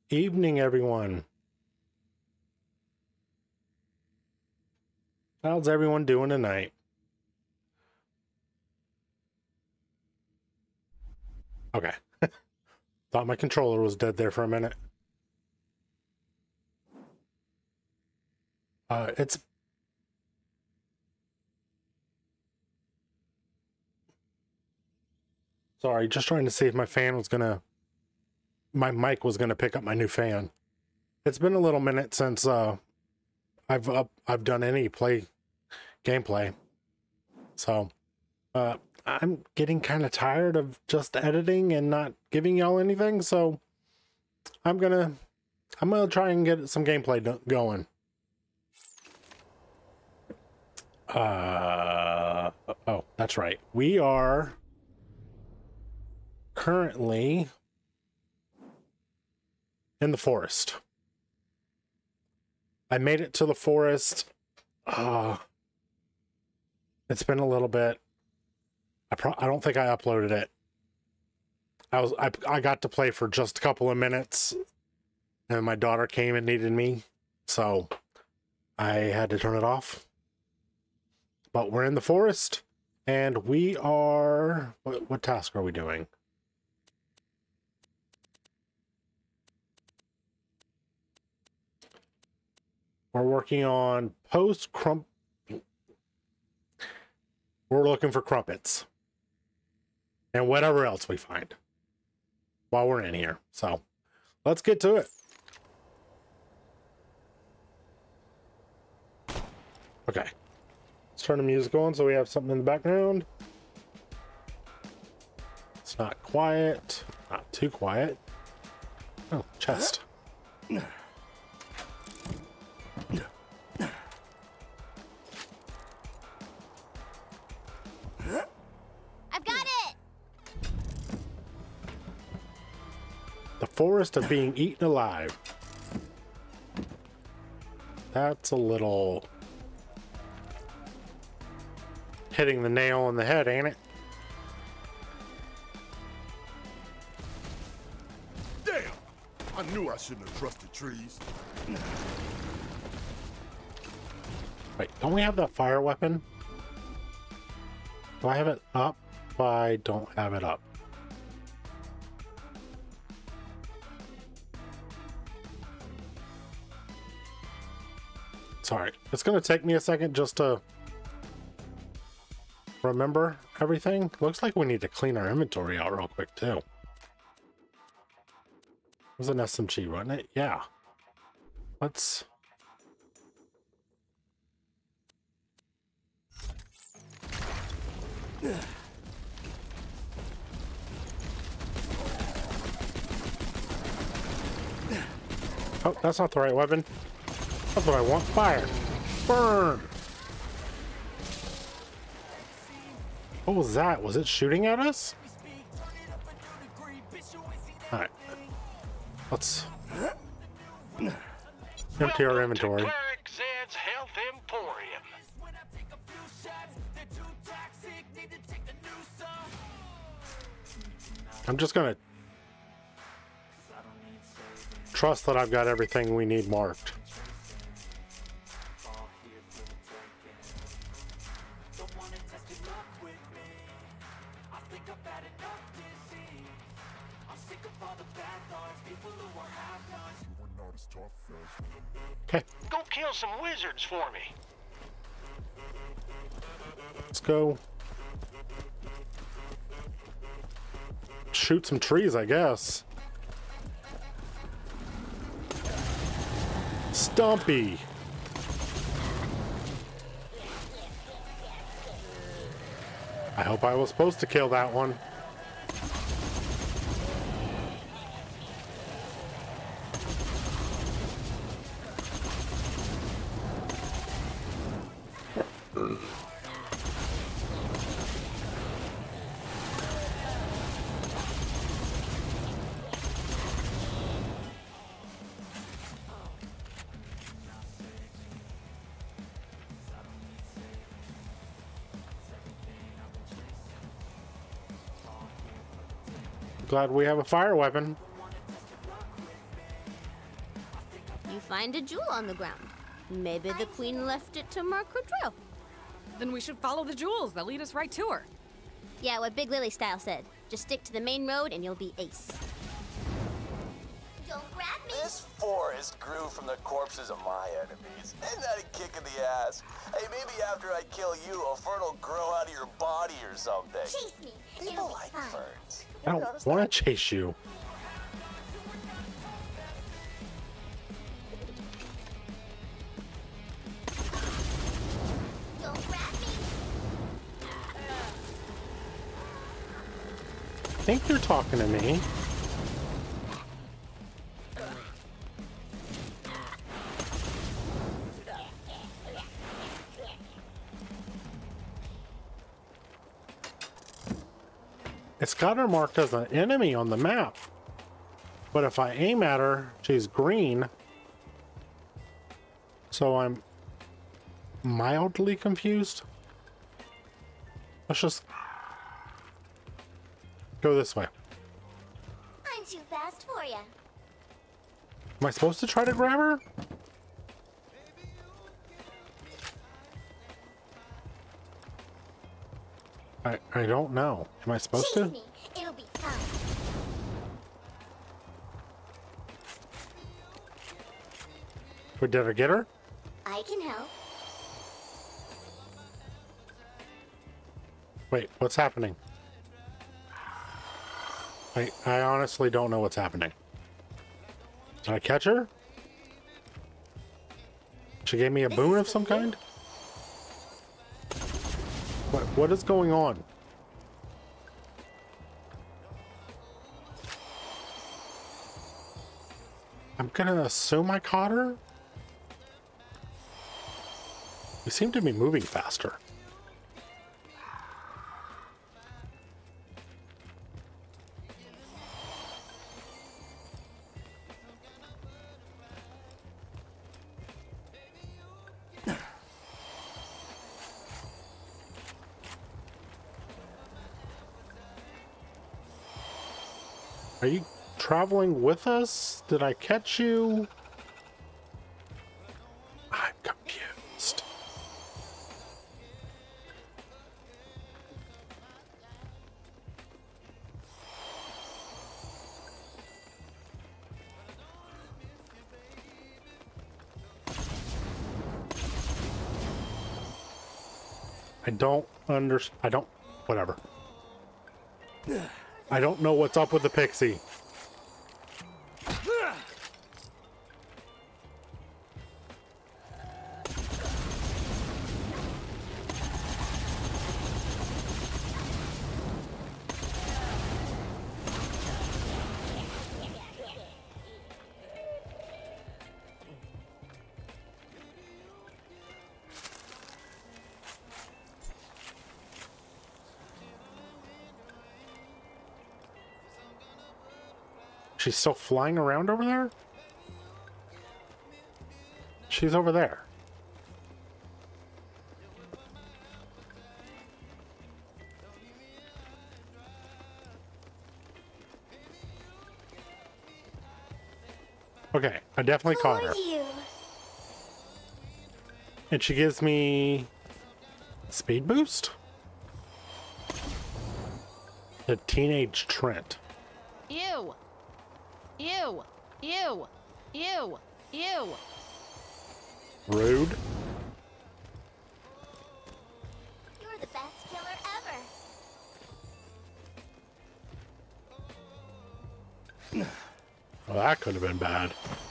Evening, everyone. How's everyone doing tonight? Okay. Thought my controller was dead there for a minute. It's... Sorry, just trying to see if my fan was gonna... My mic was gonna pick up my new fan. It's been a little minute since I've done any gameplay. So, I'm getting kind of tired of just editing and not giving y'all anything, so I'm gonna try and get some gameplay going. Oh, that's right. We are currently in the forest. I made it to the forest. It's been a little bit. I don't think I uploaded it. I got to play for just a couple of minutes, and my daughter came and needed me, so I had to turn it off. But we're in the forest, and we are... What task are we doing? We're working on We're looking for crumpets. And whatever else we find while we're in here. So, let's get to it. Okay. Let's turn the music on so we have something in the background. It's not quiet. Not too quiet. Oh, chest. I've got it! The forest of being eaten alive. That's a little... hitting the nail on the head, ain't it? Damn! I knew I shouldn't have trusted trees. Wait, don't we have that fire weapon? Do I have it up? I don't have it up. Sorry, it's going to take me a second just to remember everything. Looks like we need to clean our inventory out real quick too. It was an SMG, wasn't it? Yeah. Let's... Oh, that's not the right weapon. That's what I want. Fire. Burn. What was that? Was it shooting at us? Alright. Let's empty our inventory. Health Emporium. I'm just gonna trust that I've got everything we need marked. Okay. Go kill some wizards for me. Let's go shoot some trees, I guess. Stumpy. I hope I was supposed to kill that one. Glad we have a fire weapon. find a jewel on the ground. Maybe the queen left it to mark her trail. Then we should follow the jewels. They'll lead us right to her. Yeah, what Big Lily Style said. Just stick to the main road and you'll be ace. Don't grab me! This forest grew from the corpses of my enemies. Isn't that a kick in the ass? Hey, maybe after I kill you, a fern will grow out of your body or something. Chase me! People like ferns. I don't want to chase you. Don't grab me! I think you're talking to me. It's got her marked as an enemy on the map. But if I aim at her, she's green. So I'm mildly confused. Let's just go this way. I'm too fast for you. Am I supposed to try to grab her? I don't know. Am I supposed Chase to? me. It'll be fun. Wait, did I get her? I can help. Wait, what's happening? I honestly don't know what's happening. Did I catch her? She gave me a boon of some kind? What is going on? I'm gonna assume I caught her? We seem to be moving faster. Are you traveling with us? Did I catch you? I'm confused. Whatever. I don't know what's up with the pixie. She's still flying around over there? She's over there. Okay, I definitely caught her. And she gives me speed boost? The Teenage Trent. Ew. Ew. Ew. Ew. Ew. Rude. You're the best killer ever. Well, that could have been bad.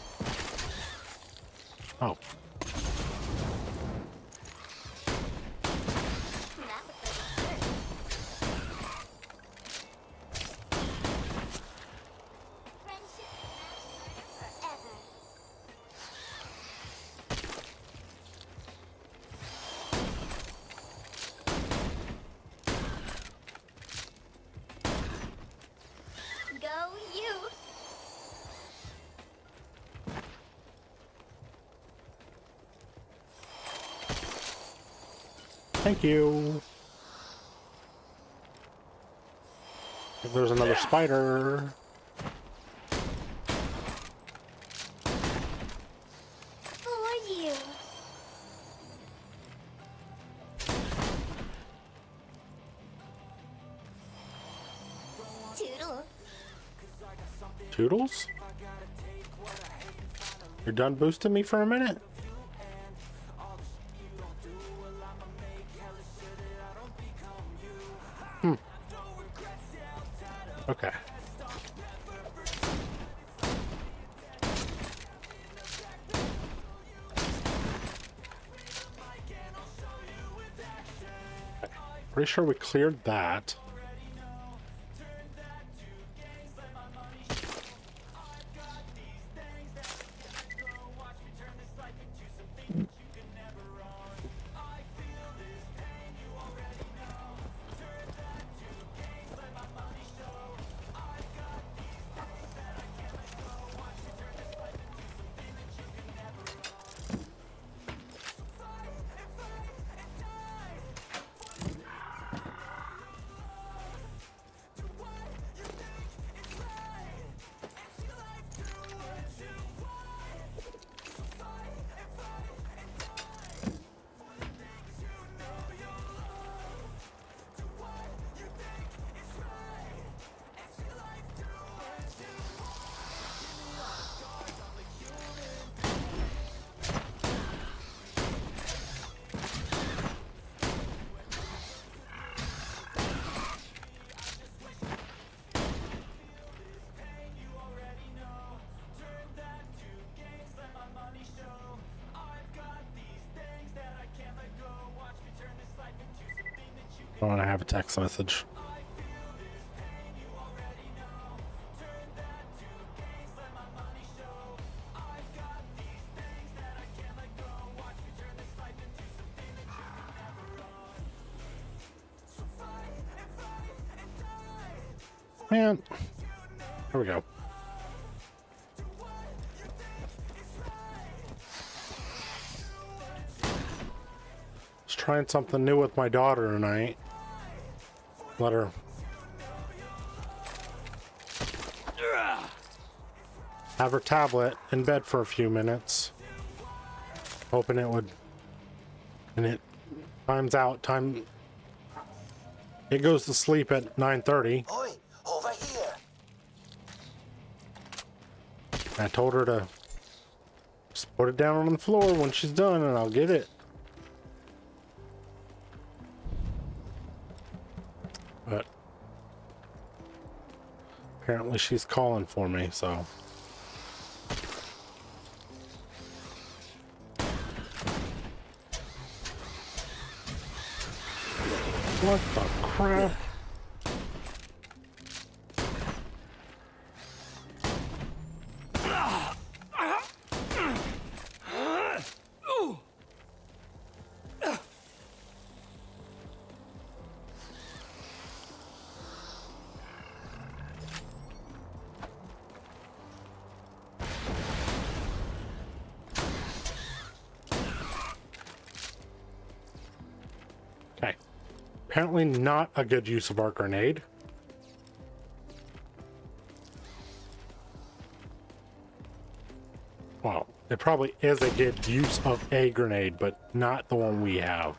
Oh. That was the dessert. Friendship lasts forever. Go you! Thank you. If there's another spider. Toodles. Toodles? You're done boosting me for a minute? Okay. Pretty sure we cleared that. I want to have a text message. Man, here we go. Just trying something new with my daughter tonight. Let her have her tablet in bed for a few minutes, hoping it would, and it times out. It goes to sleep at 9:30. Oi, over here. I told her to just put it down on the floor when she's done, and I'll get it. But apparently she's calling for me, so. What the crap? Okay. Apparently not a good use of our grenade. Well, it probably is a good use of a grenade, but not the one we have.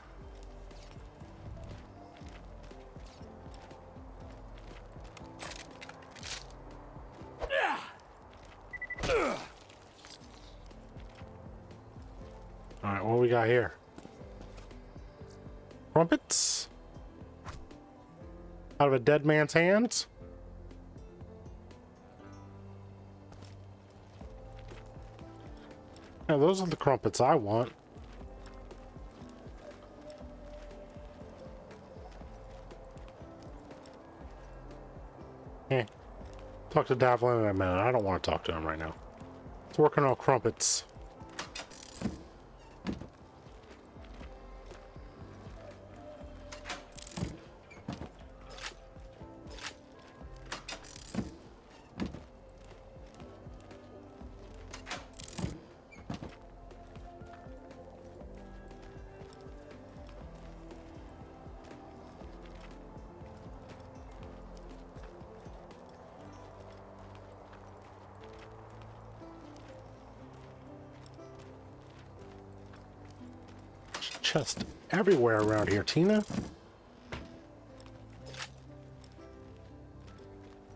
Alright, what we got here? Crumpets? Out of a dead man's hands? Yeah, those are the crumpets I want. Talk to Davlin in a minute. I don't want to talk to him right now. It's working on crumpets. Chest everywhere around here, Tina.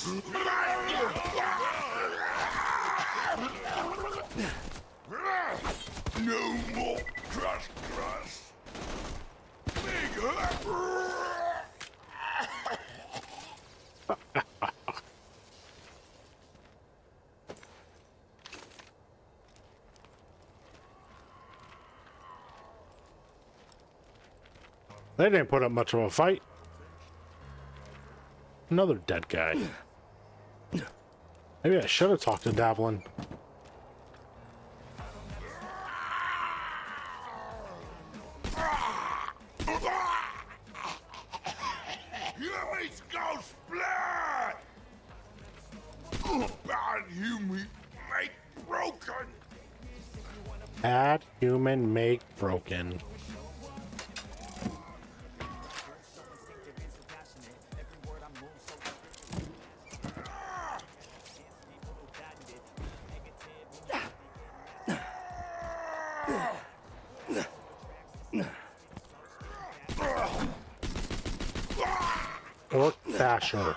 No more crush crush. Bigger. They didn't put up much of a fight. Another dead guy. Maybe I should have talked to Davlin. Human's ghost blood! Bad human make broken! Bad human make broken. Orc Basher.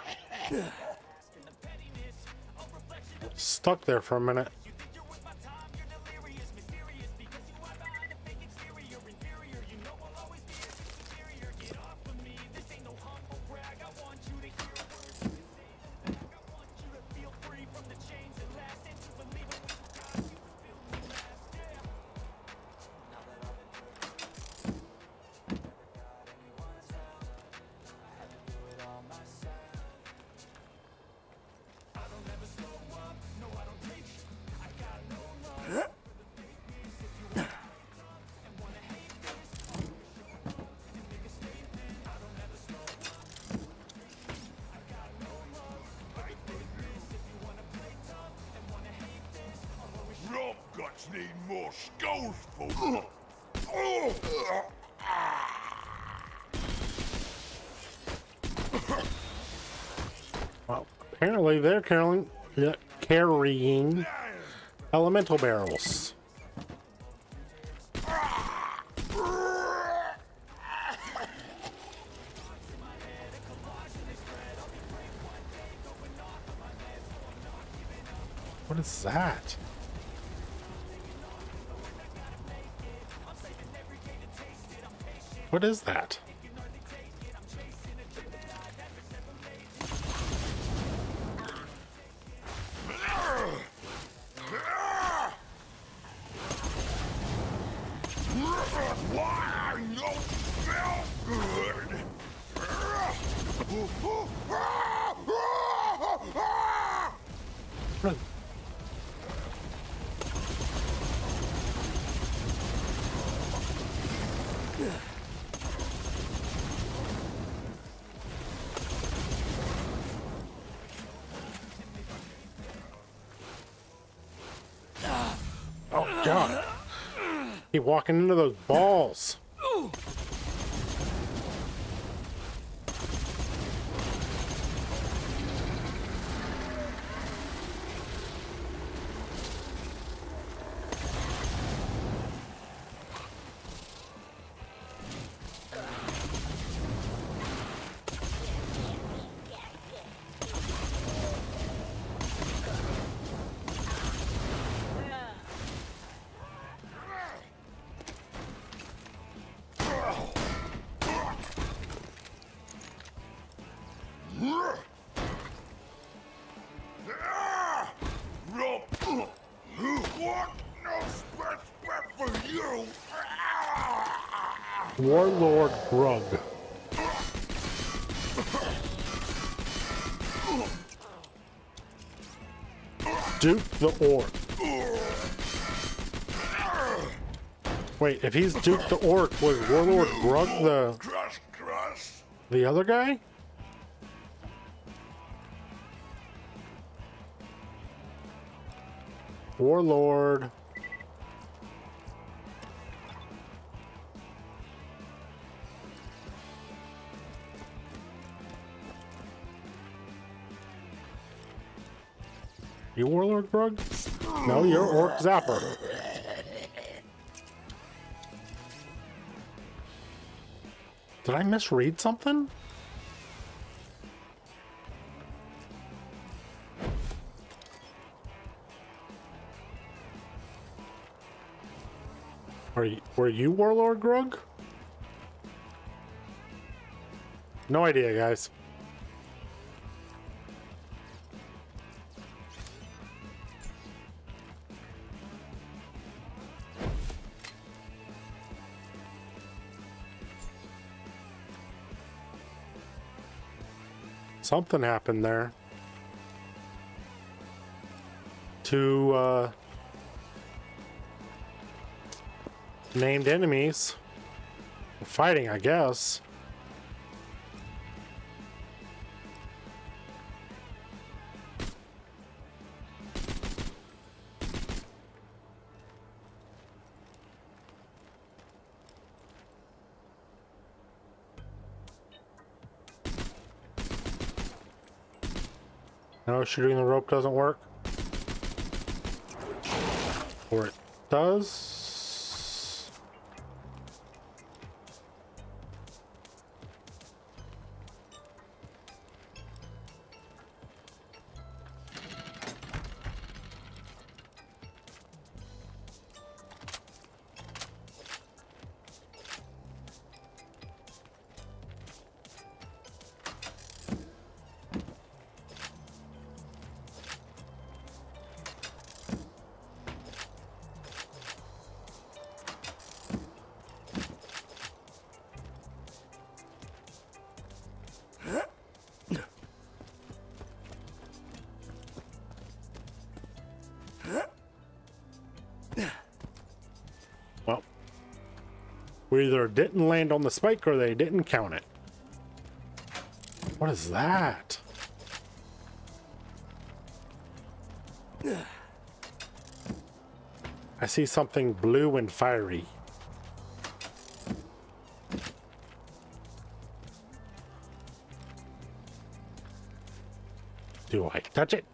Stuck there for a minute. Rump guts need more skulls for. Well, apparently they're carrying elemental barrels. What is that? What is that? Why I know smell good? What? Oh God! Keep walking into those balls. What? No respect for you! Warlord Grug. Duke the Orc. Wait, if he's Duke the Orc, was Warlord Grug the other guy? Warlord. You Warlord Grug? No, you're Orc Zapper. Did I misread something? Were you Warlord Grug? No idea, guys. Something happened there. Two named enemies fighting, I guess. No, shooting the rope doesn't work. Or it does. Well, we either didn't land on the spike or they didn't count it. What is that? I see something blue and fiery. Do I touch it?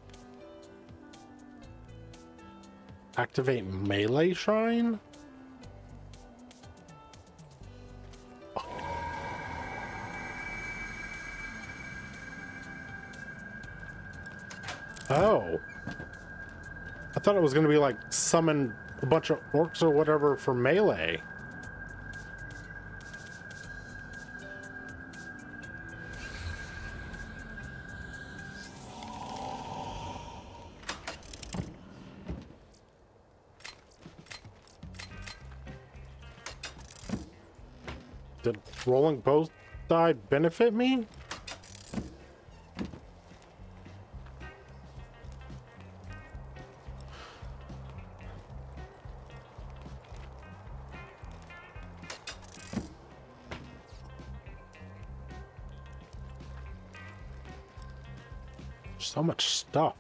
Activate melee shrine? Oh. I thought it was going to be like summon a bunch of orcs or whatever for melee. Did rolling both die benefit me? So much stuff.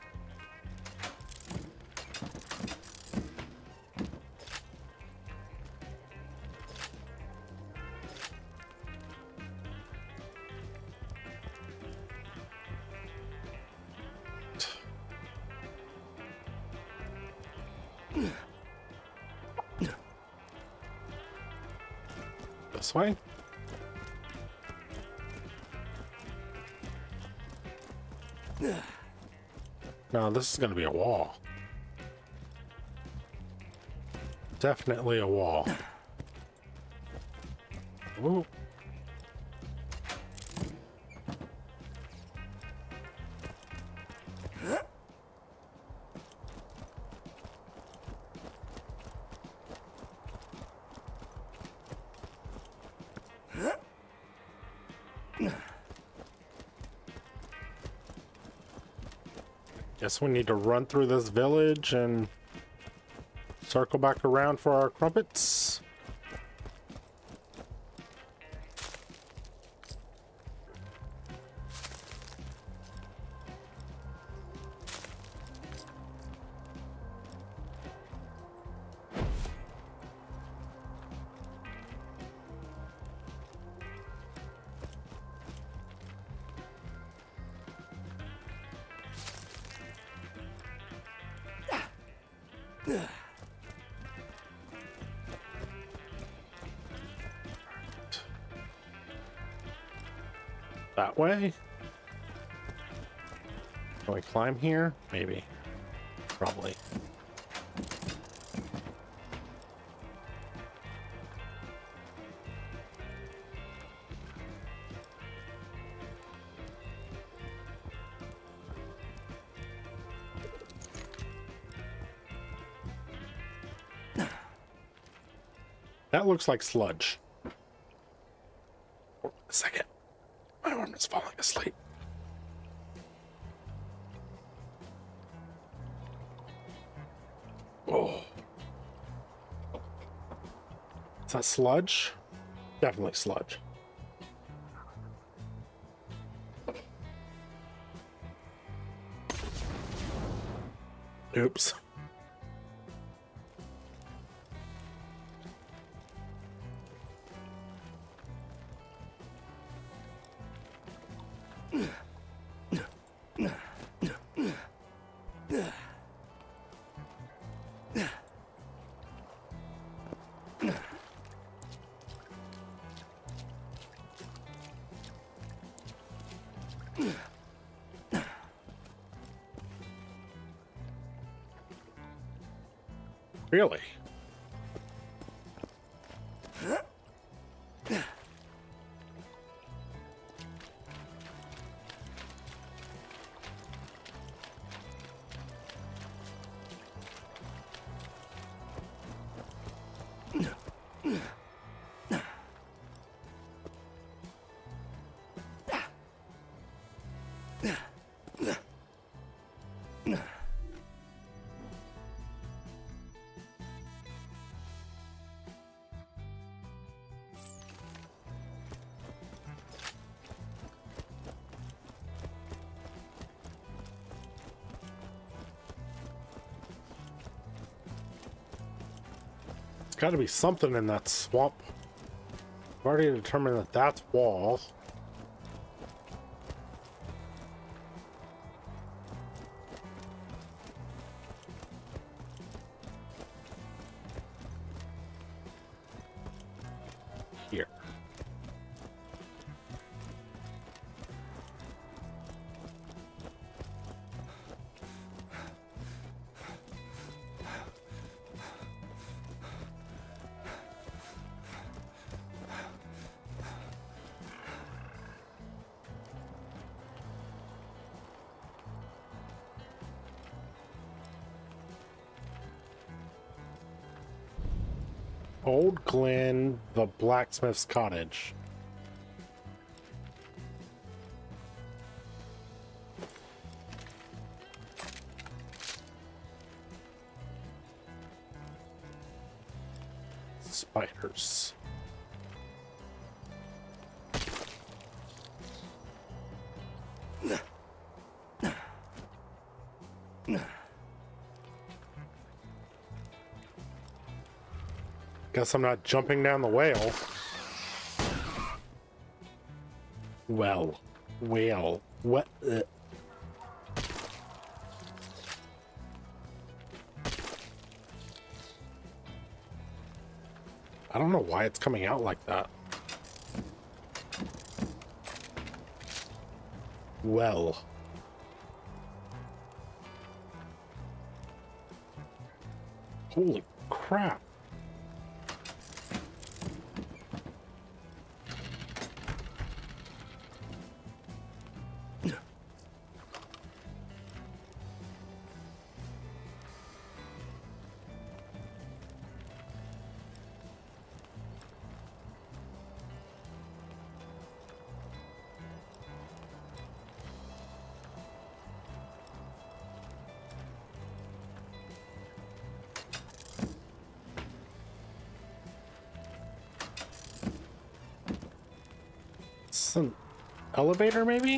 This way? No, this is going to be a wall. Definitely a wall. Ooh. Guess we need to run through this village and circle back around for our crumpets. That way? Can we climb here? Maybe. Probably. That looks like sludge. Hold on a second. My arm is falling asleep. Oh. Is that sludge? Definitely sludge. Oops. Really? There's got to be something in that swamp. I've already determined that that's wall. Here. Old Glen, the blacksmith's cottage. Spiders. Guess I'm not jumping down the whale. Well, what? I don't know why it's coming out like that. Well. Holy crap. An elevator, maybe?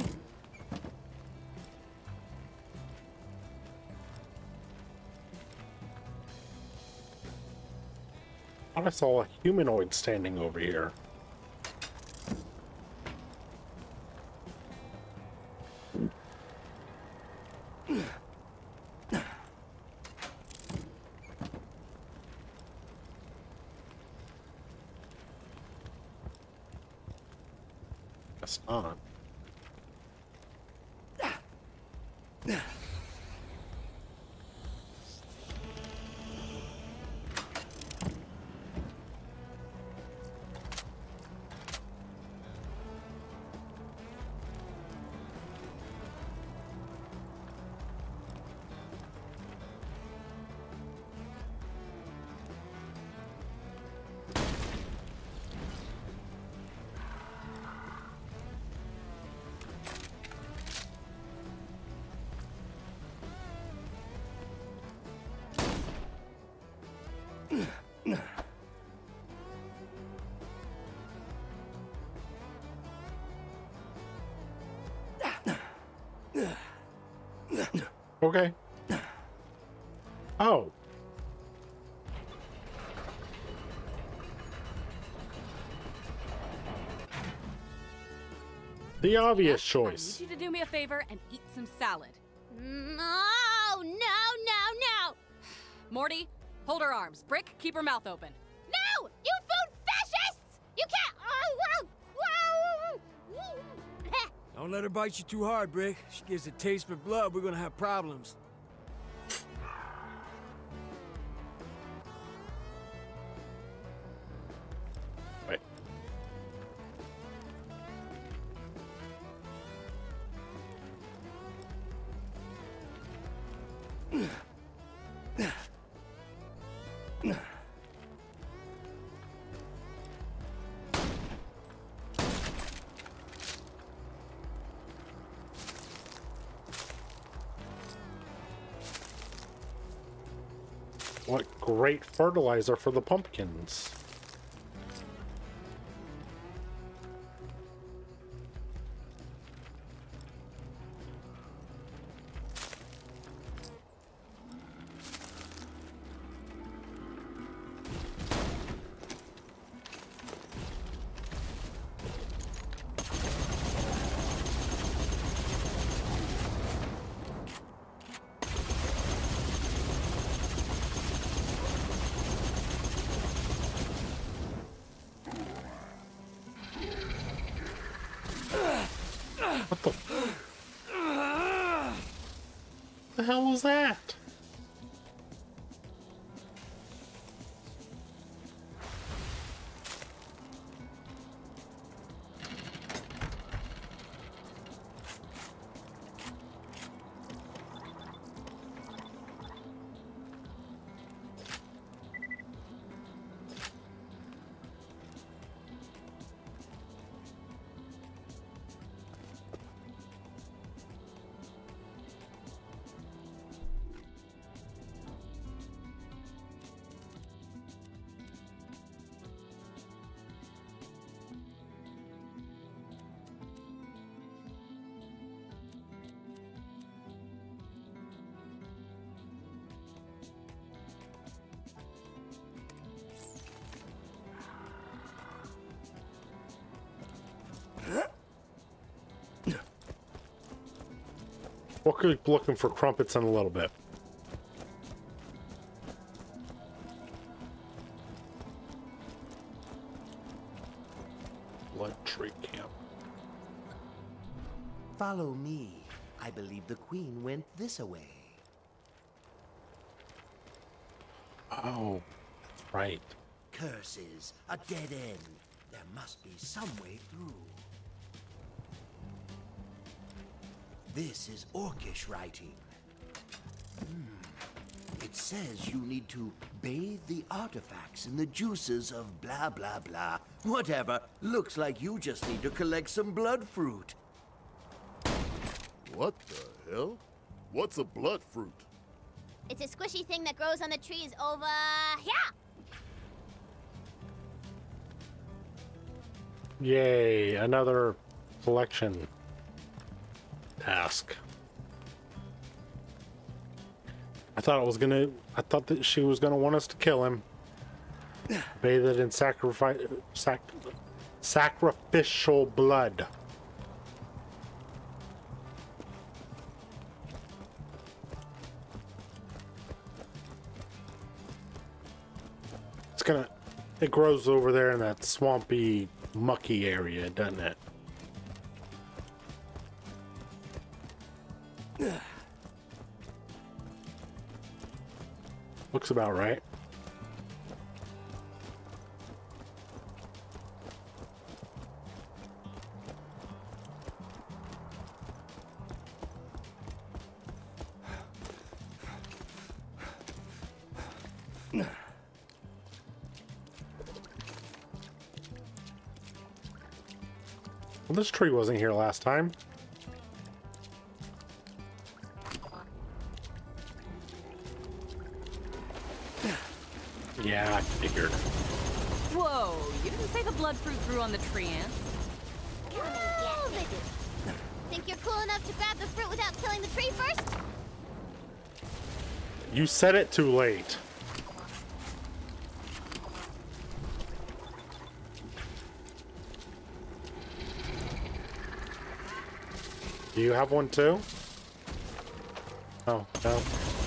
I thought I saw a humanoid standing over here. Guess not. Okay. Oh. The obvious choice. I need you to do me a favor and eat some salad. No, no, no, no! Morty, hold her arms. Brick, keep her mouth open. No! You food fascists! You can't... Don't let her bite you too hard, Brick. She gets a taste for blood, we're gonna have problems. Wait. What great fertilizer for the pumpkins. What the hell was that? We'll keep looking for crumpets in a little bit. Blood tree camp. Follow me. I believe the queen went this way. Oh, that's right. Curses, a dead end. There must be some way through. This is Orcish writing. It says you need to bathe the artifacts in the juices of blah blah blah. Whatever. Looks like you just need to collect some blood fruit. What the hell? What's a blood fruit? It's a squishy thing that grows on the trees over here! Yay, another collection task. I thought that she was gonna want us to kill him. Bathe it in sacrificial blood. It grows over there in that swampy, mucky area, doesn't it? Looks about right. Well, this tree wasn't here last time. Yeah, I figured. Whoa, you didn't say the blood fruit grew on the tree ants. Oh, they do. Think you're cool enough to grab the fruit without killing the tree first? You said it too late. Do you have one too? Oh, no.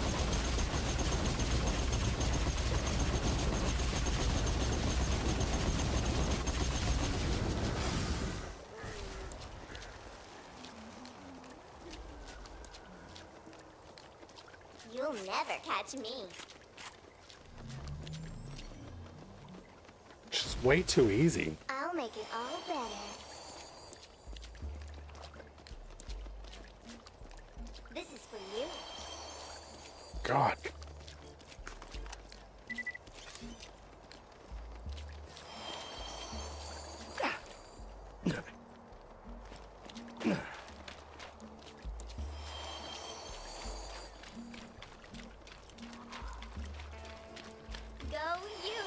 You'll never catch me. It's just way too easy. I'll make it all better. This is for you. God. Go you.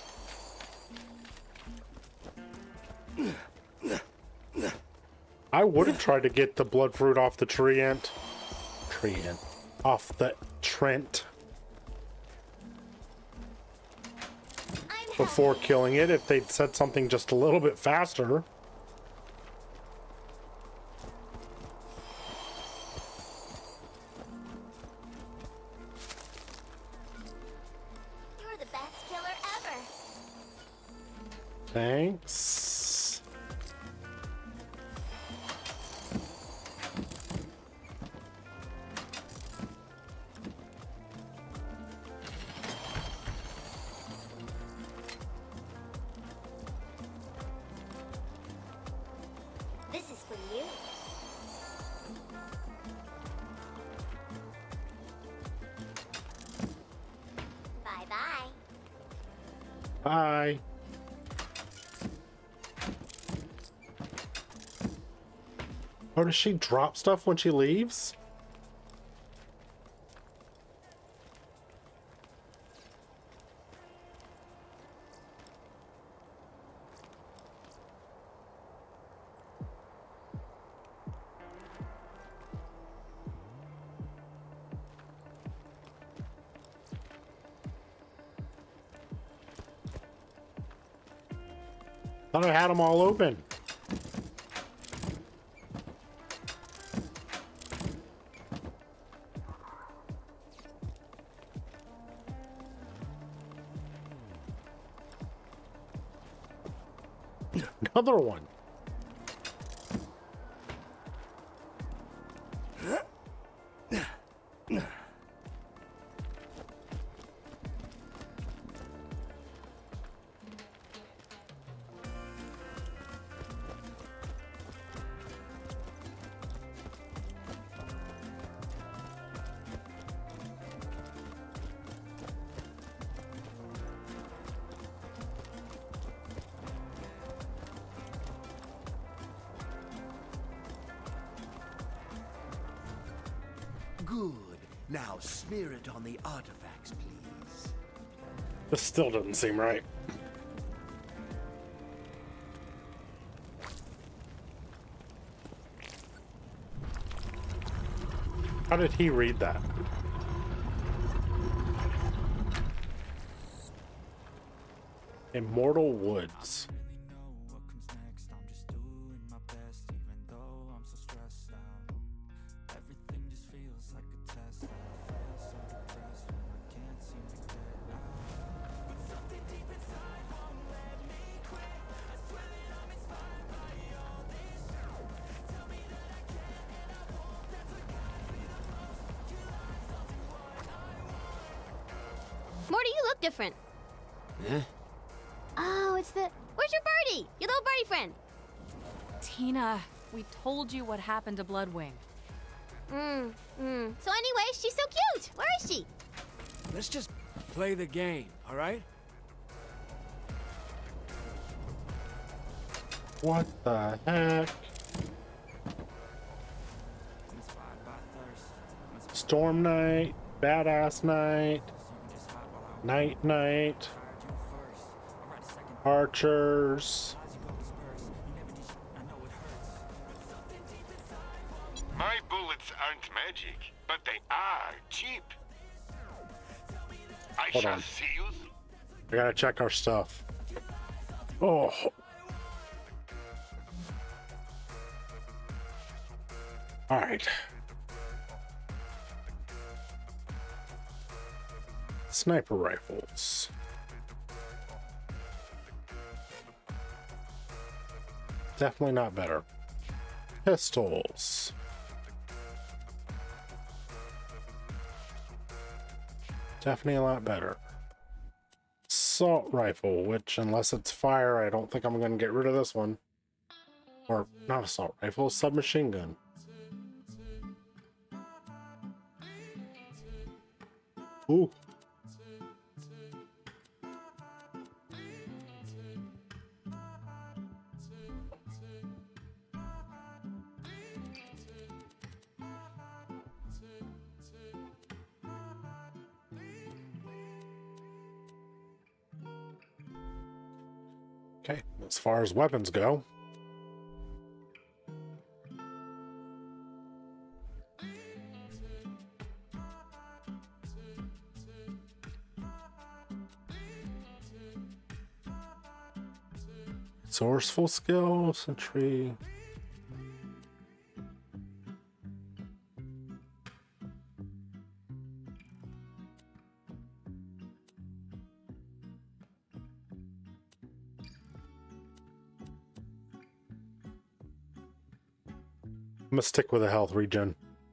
I would have tried to get the blood fruit off the off the Trent before killing it if they'd said something just a little bit faster. You're the best killer ever. Thanks. This is for you. Bye-bye. Bye. Oh, does she drop stuff when she leaves? Thought I had them all open. Another one. Good. Now smear it on the artifacts, please. This still doesn't seem right. How did he read that? Immortal Woods. Morty, you look different. Eh? Oh, it's the... Where's your birdie? Your little birdie friend. Tina, we told you what happened to Bloodwing. So anyway, she's so cute. Where is she? Let's just play the game, all right? What the heck? Storm Knight, Badass Knight, Night Knight, Archers. My bullets aren't magic, but they are cheap. I Hold shall on. see you. I gotta check our stuff. Oh. All right. Sniper rifles. Definitely not better. Pistols. Definitely a lot better. Assault rifle, which unless it's fire, I don't think I'm going to get rid of this one. Or not assault rifle, submachine gun. Ooh. Okay, as far as weapons go, resourceful skill, sentry. I'm gonna stick with a health regen.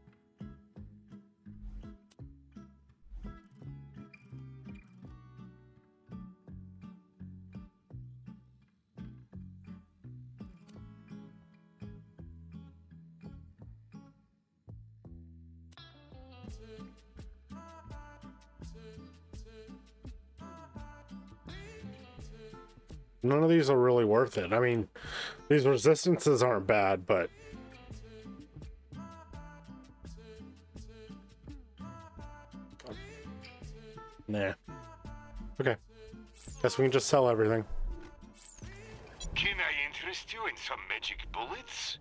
None of these are really worth it. I mean, these resistances aren't bad, but nah. Okay. Guess we can just sell everything. Can I interest you in some magic bullets?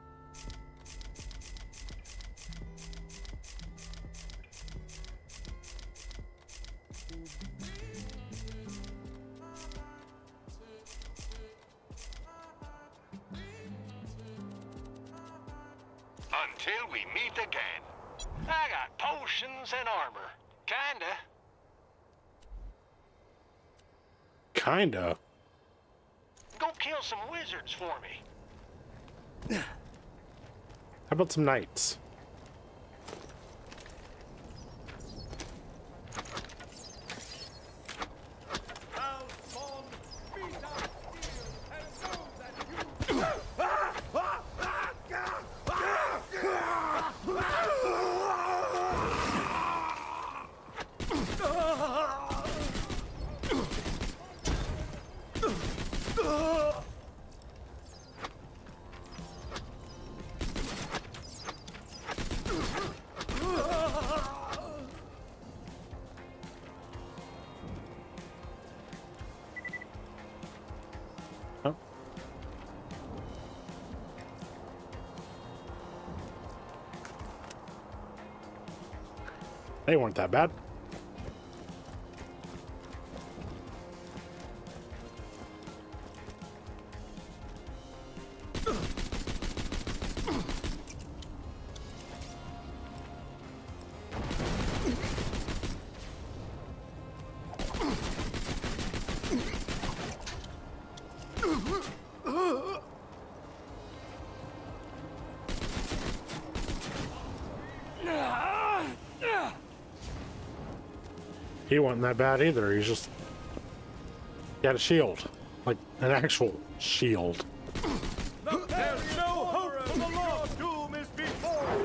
Until we meet again. I got potions and armor. Kinda. Go kill some wizards for me. How about some knights? Oh. They weren't that bad. He wasn't that bad either. He's just... He had a shield. Like, an actual shield. There's no hope for the Lord. Doom is before you.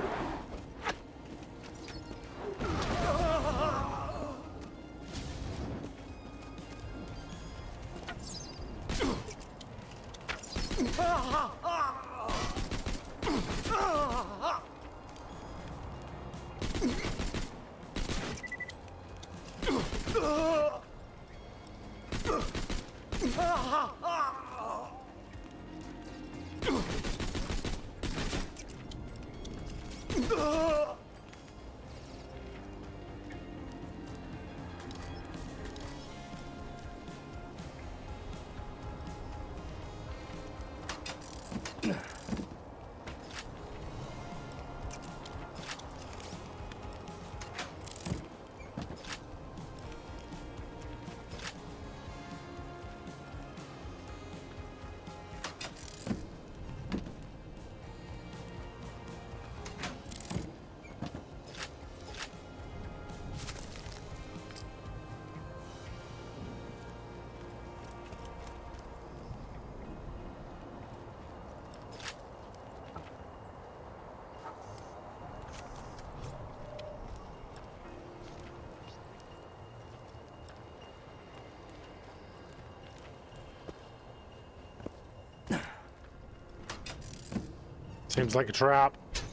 Seems like a trap.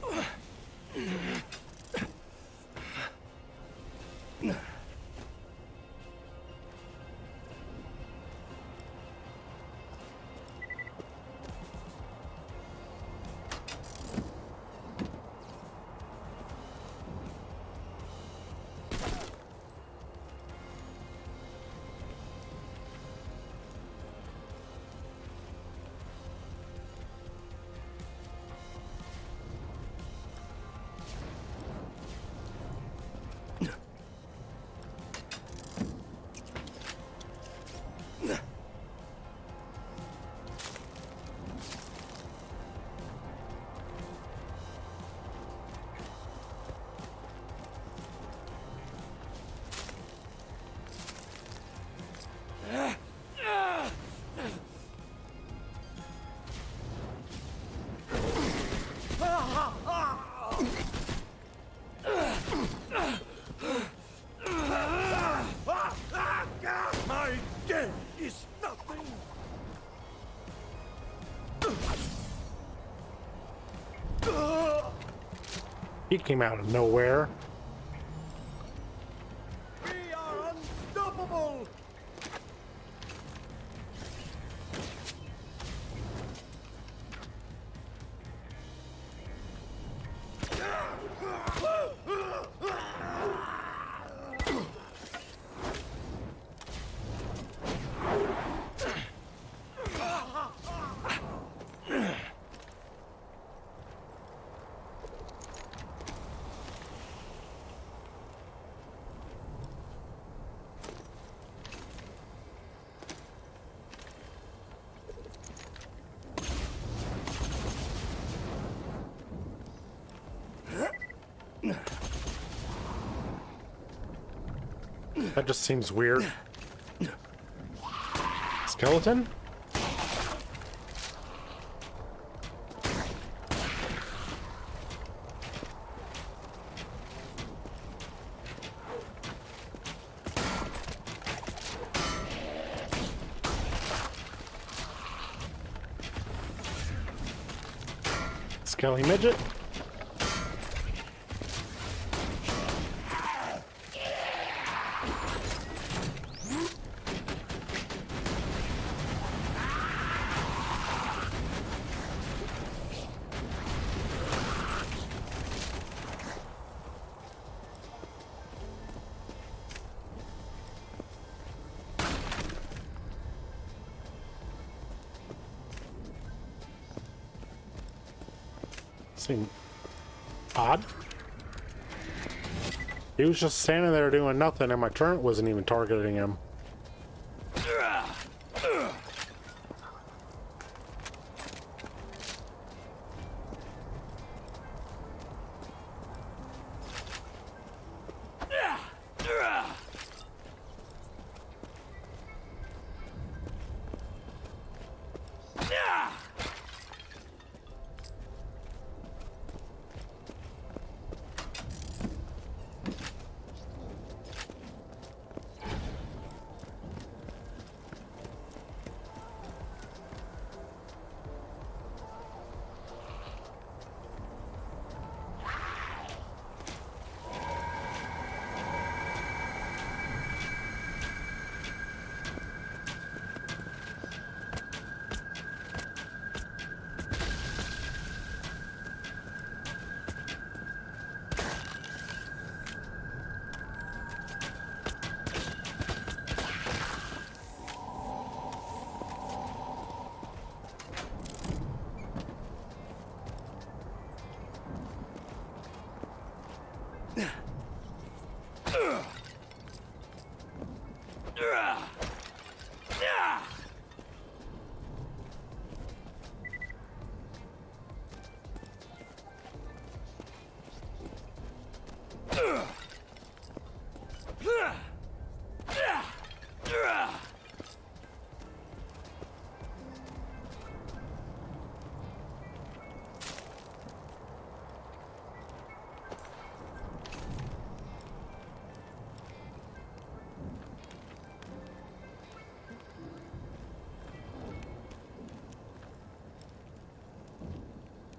My death is nothing. He came out of nowhere. We are unstoppable. That just seems weird. Skeleton? Skelly midget? Seemed odd. He was just standing there doing nothing, and my turret wasn't even targeting him.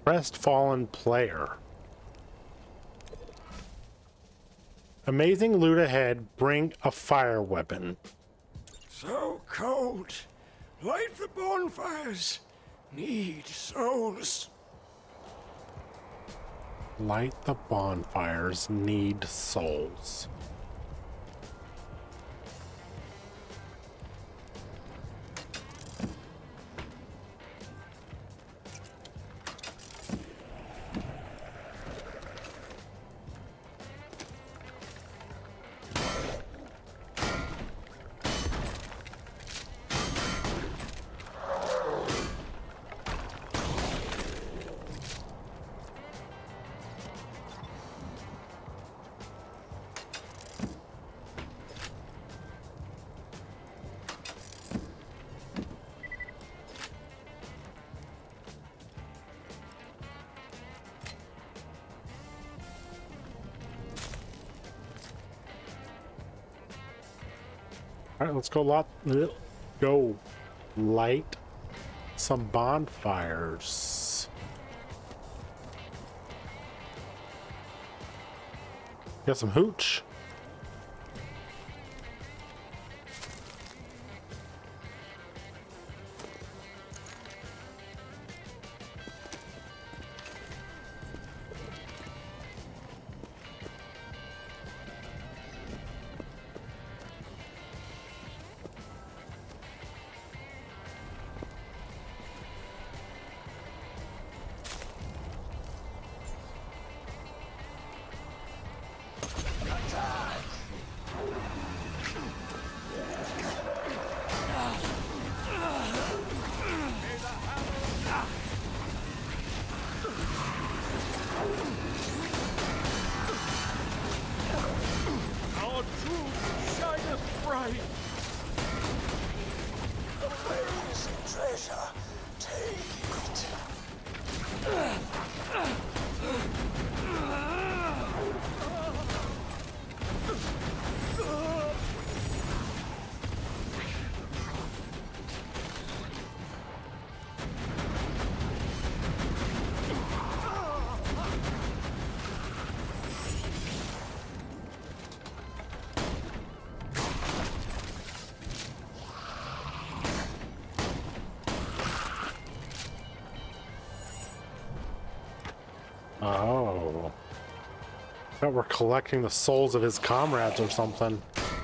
Crestfallen player. Amazing loot ahead. Bring a fire weapon. So cold. Light the bonfires. Need souls. Light the bonfires. Need souls. All right, let's go light some bonfires. Got some hooch. Oh. I thought we're collecting the souls of his comrades or something.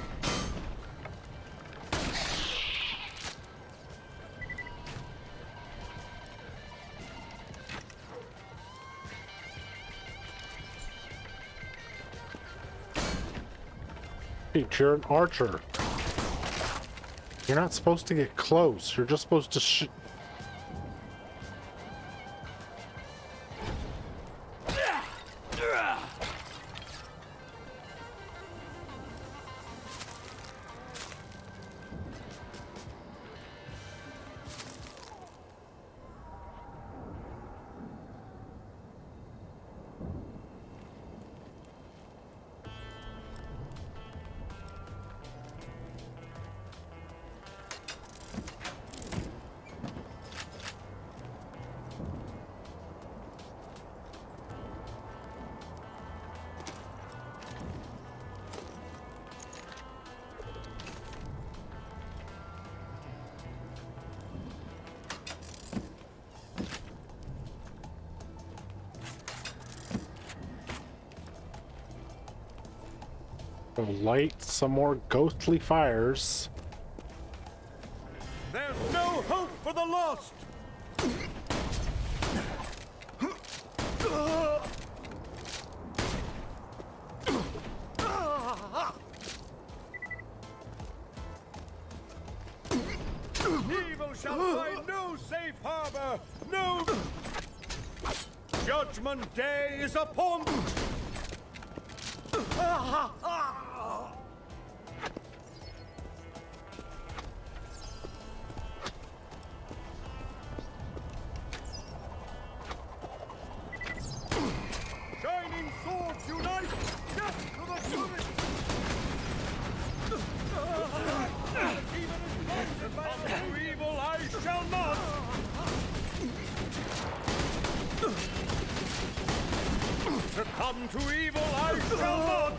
Pete, you're an archer. You're not supposed to get close. You're just supposed to shoot. Light some more ghostly fires. There's no hope for the lost. Evil shall find no safe harbor. No. Judgment Day is upon. Shining swords unite! Death to the fury! Even as conquered by the true evil, I shall not! succumb to evil, I shall not!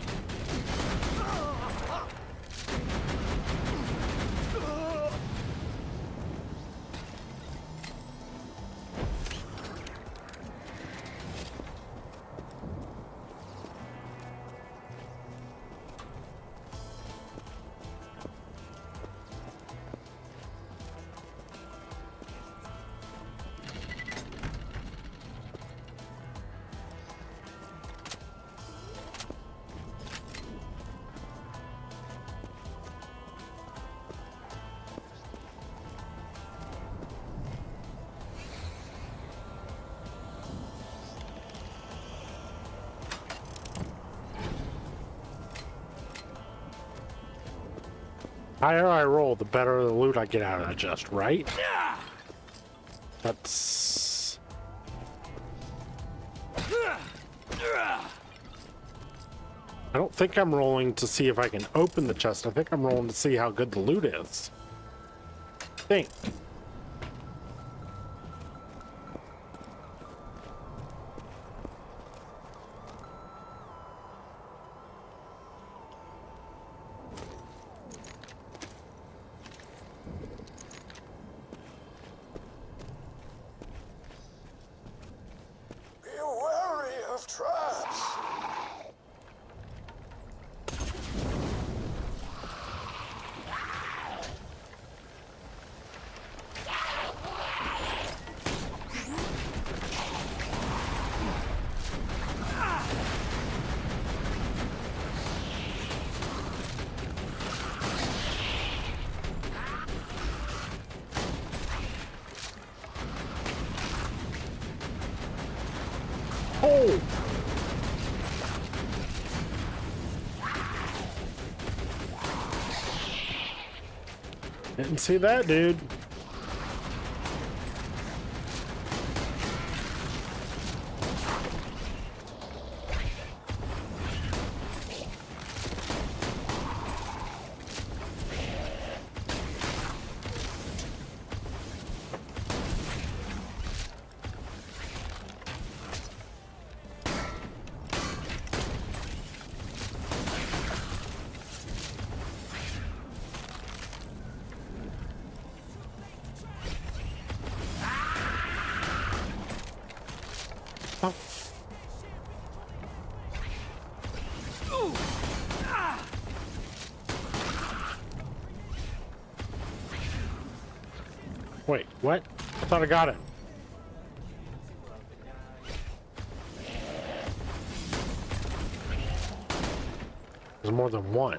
The higher I roll, the better the loot I get out of that chest, right? That's... I don't think I'm rolling to see if I can open the chest. I think I'm rolling to see how good the loot is. Think. Be wary of traps. Oh! Didn't see that, dude. Wait, what? I thought I got it. There's more than one.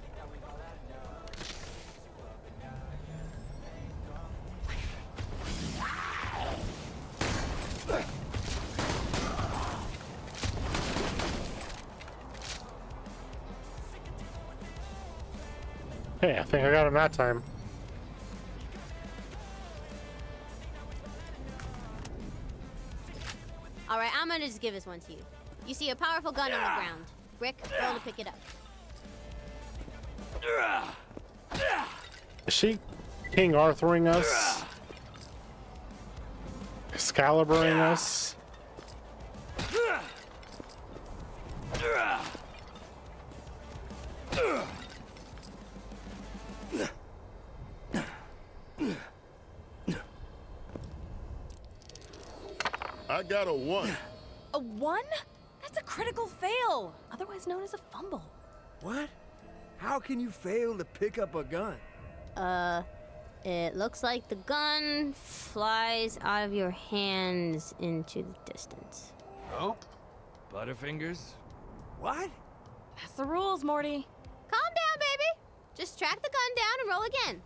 Hey, I think I got him that time. Alright, I'm gonna just give this one to you. You see a powerful gun on the ground. Rick, roll to pick it up. Is she King Arthuring us? Excaliburing us? I got a 1. A 1? That's a critical fail, otherwise known as a fumble. What? How can you fail to pick up a gun? It looks like the gun flies out of your hands into the distance. Nope. Butterfingers? What? That's the rules, Morty. Calm down, baby. Just track the gun down and roll again.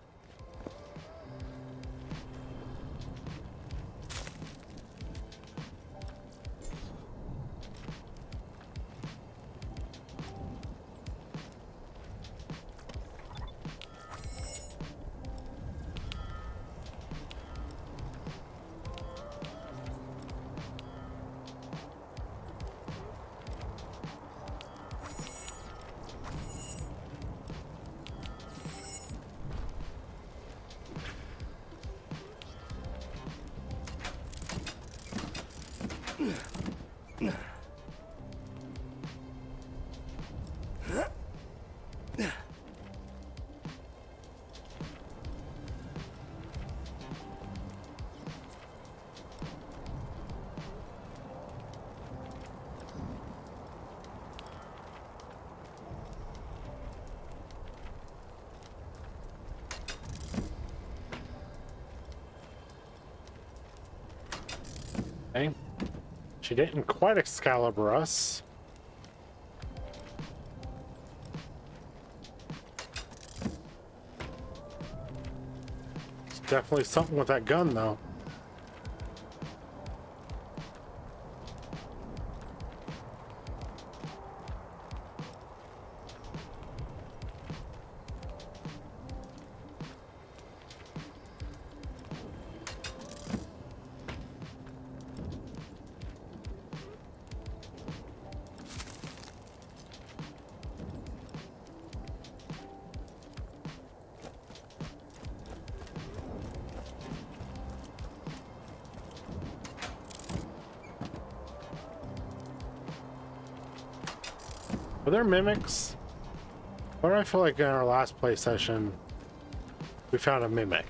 Okay. She didn't quite Excalibur us. It's definitely something with that gun, though. Are there mimics? Or I feel like in our last play session, we found a mimic.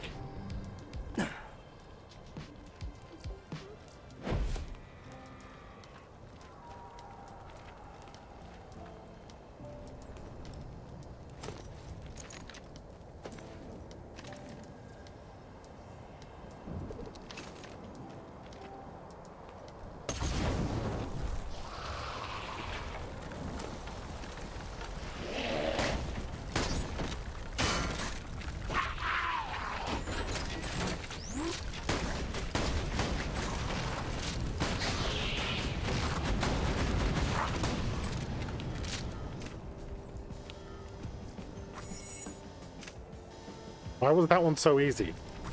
Why was that one so easy?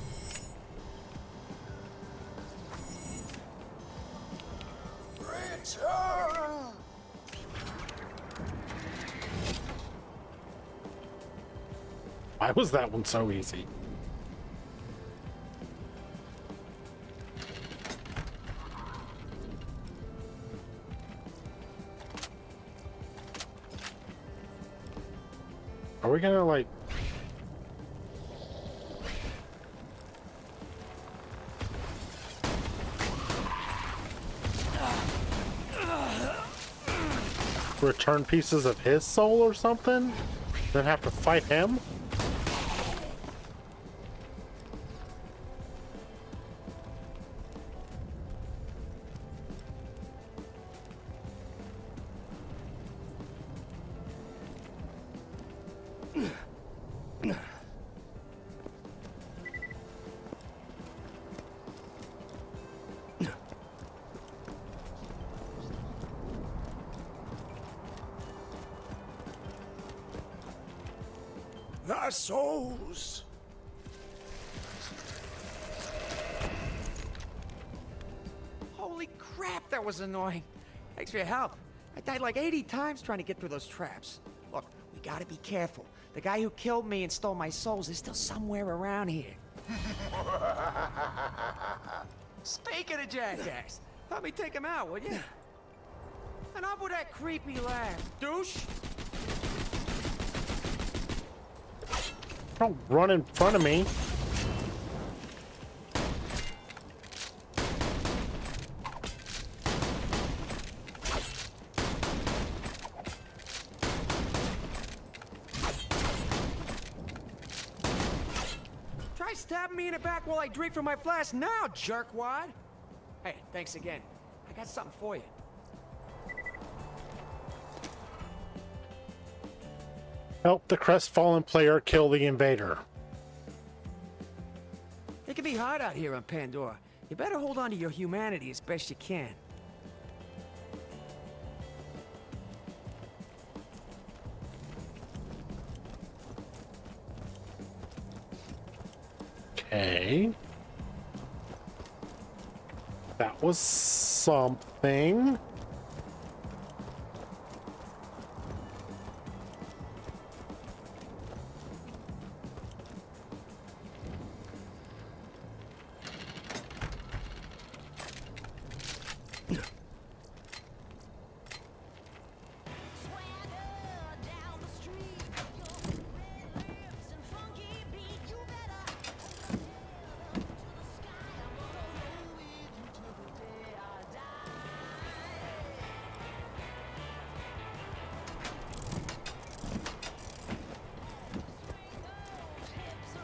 Return! Why was that one so easy? Are we gonna like... return pieces of his soul or something? Then have to fight him? The souls. Holy crap, that was annoying. Thanks for your help. I died like 80 times trying to get through those traps. Look, we gotta be careful. The guy who killed me and stole my souls is still somewhere around here. Speaking of jackass, help me take him out, would you? Enough with that creepy laugh, douche. Don't run in front of me. Try stabbing me in the back while I drink from my flask now, jerkwad. Hey, thanks again. I got something for you. Help the crestfallen player kill the invader. It can be hard out here on Pandora. You better hold on to your humanity as best you can. Okay. That was something.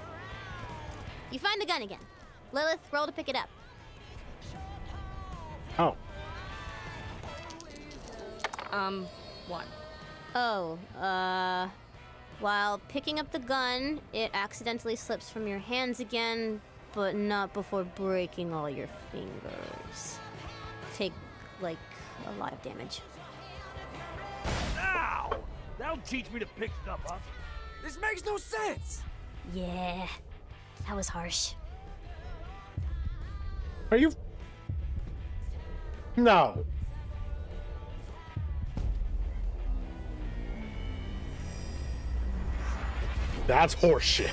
You find the gun again. Lilith, roll to pick it up. Oh. What? Oh, while picking up the gun, it accidentally slips from your hands again, but not before breaking all your fingers. Take, like, a lot of damage. Ow! That'll teach me to pick stuff up. This makes no sense! Yeah, that was harsh. Are you? No. That's horseshit.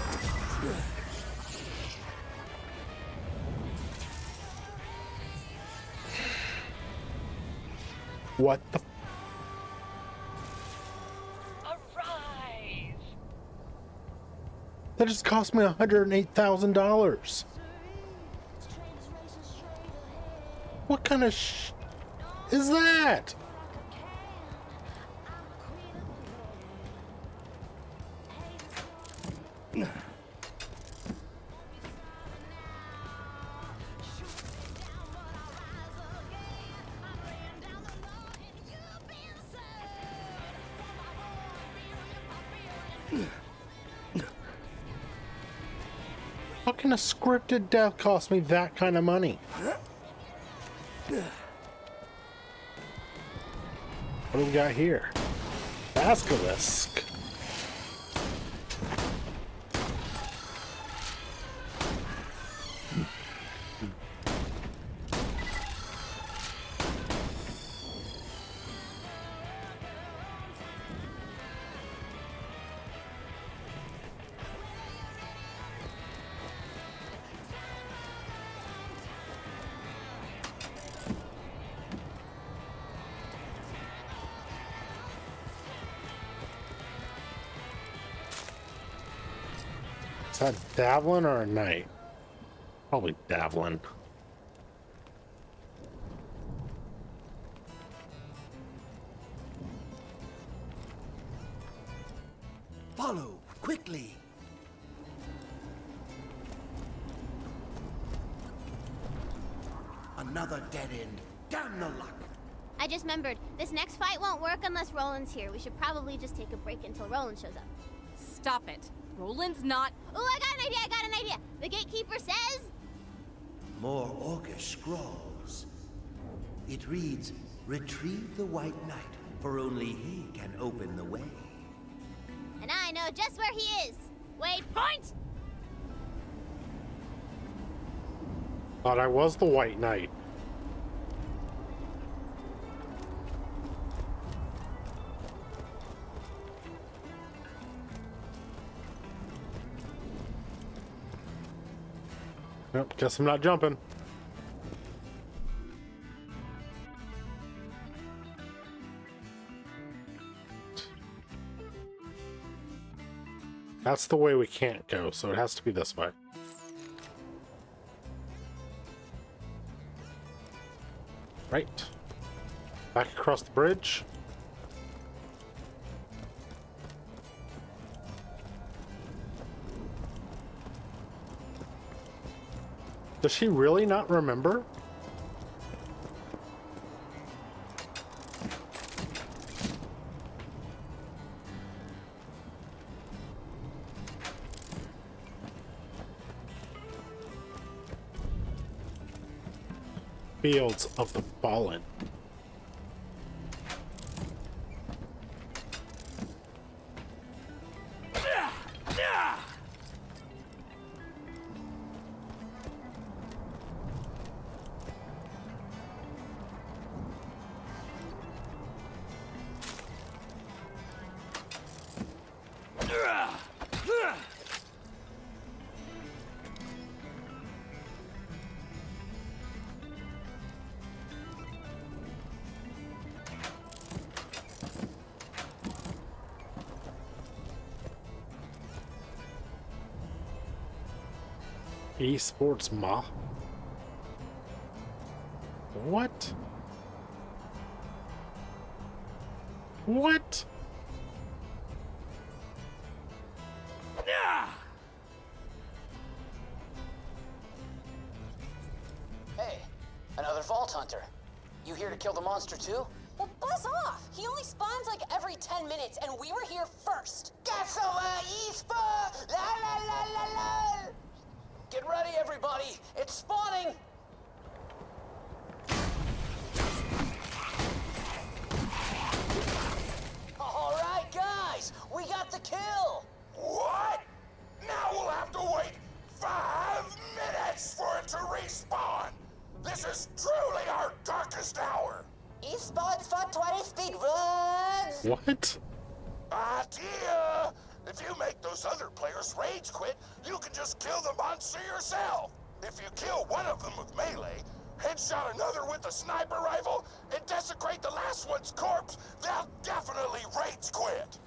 What the? Arise! That just cost me $108,000. What kind of is that? How can a scripted death cost me that kind of money? What do we got here? Basilisk. Is that Davlin or a knight? Probably Davlin. Follow, quickly. Another dead end. Damn the luck. I just remembered, this next fight won't work unless Roland's here. We should probably just take a break until Roland shows up. Stop it. Roland's not. Oh, I got an idea! The gatekeeper says... More Orcish scrolls. It reads, "Retrieve the White Knight, for only he can open the way." And I know just where he is. Waypoint! Thought I was the White Knight. Nope, guess I'm not jumping. That's the way we can't go, so it has to be this way. Right. Back across the bridge. Does she really not remember? Fields of the Fallen. Esports Ma? What? What? Hey, another Vault Hunter. You here to kill the monster too? Well, buzz off! He only spawns like every 10 minutes, and we were here first. La la la la la! Get ready, everybody! It's spawning! All right, guys, we got the kill. What? Now we'll have to wait 5 minutes for it to respawn. This is truly our darkest hour. Esports for 20 speed runs. What? Idea! If you make those other players rage quit, you can just kill the monster yourself. If you kill one of them with melee, headshot another with a sniper rifle, and desecrate the last one's corpse, they'll definitely rage quit.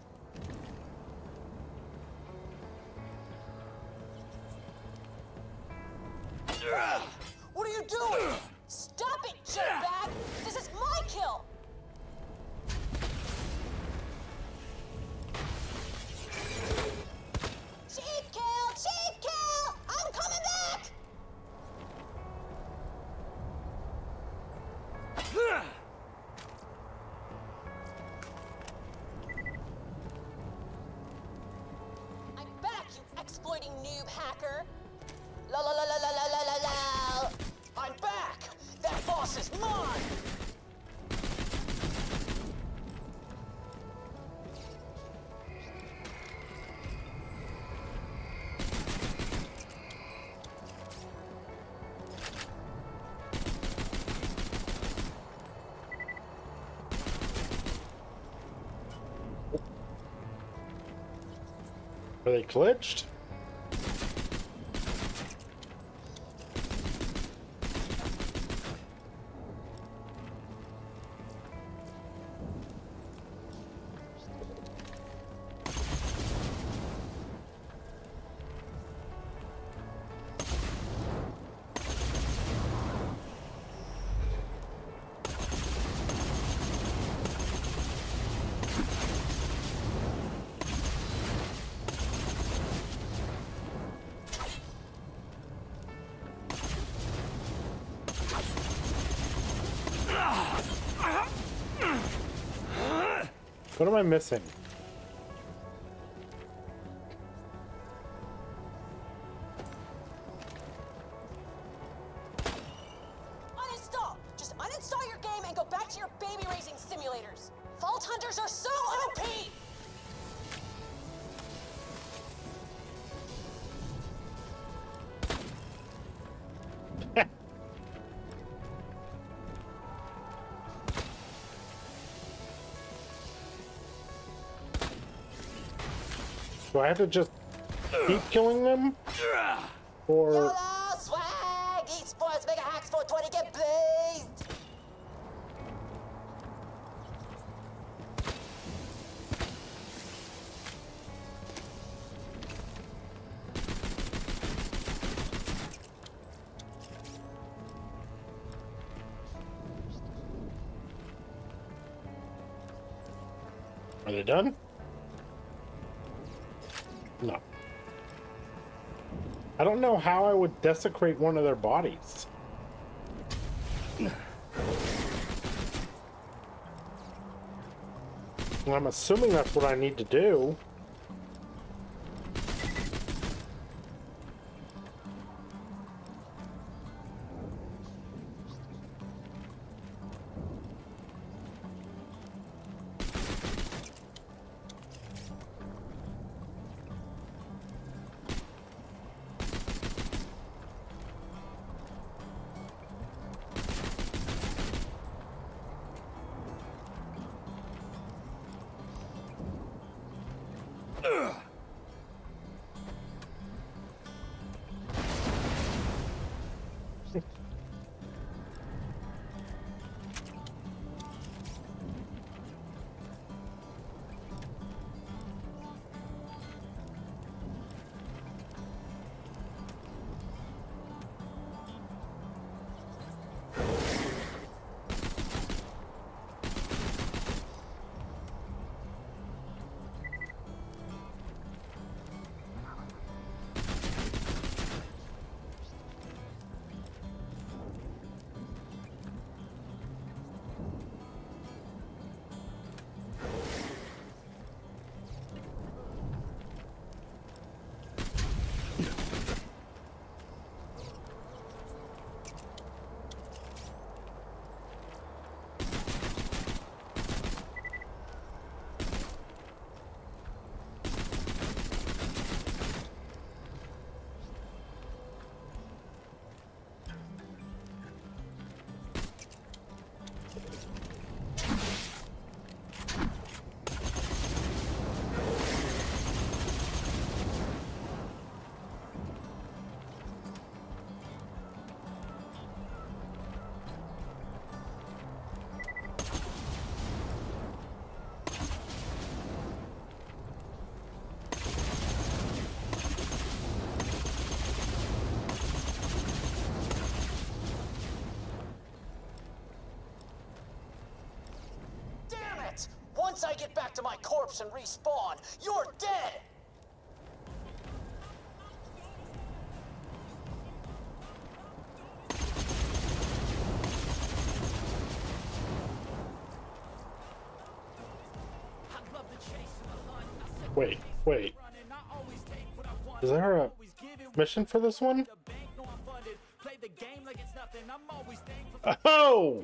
What are you doing? Stop it, jerkbag! This is my kill! Cheap kill! Cheap kill! I'm coming back! I'm back, you exploiting noob hacker! La la la la la la la la la! I'm back! That boss is mine! Are they glitched? What am I missing? Uninstall! Just uninstall your game and go back to your baby raising simulators. Vault Hunters are so OP! Do I have to just keep killing them? Or... YOLO swag! Esports mega hacks for 20 get blazed! Are they done? No. I don't know how I would desecrate one of their bodies. Well, I'm assuming that's what I need to do. Once I get back to my corpse and respawn, you're dead! Wait. Is there a mission for this one? Oh!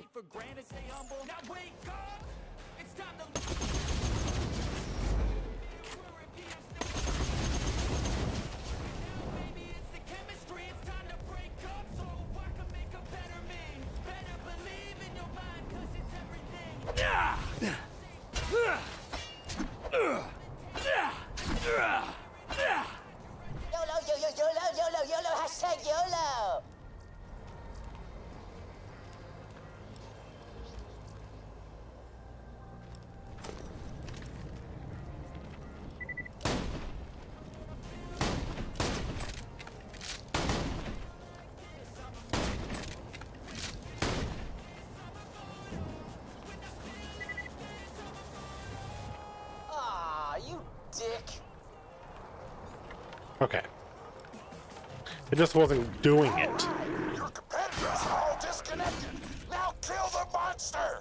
YOLO, hashtag YOLO! You dick. Okay. It just wasn't doing it. Your competitors are all disconnected. Now kill the monster.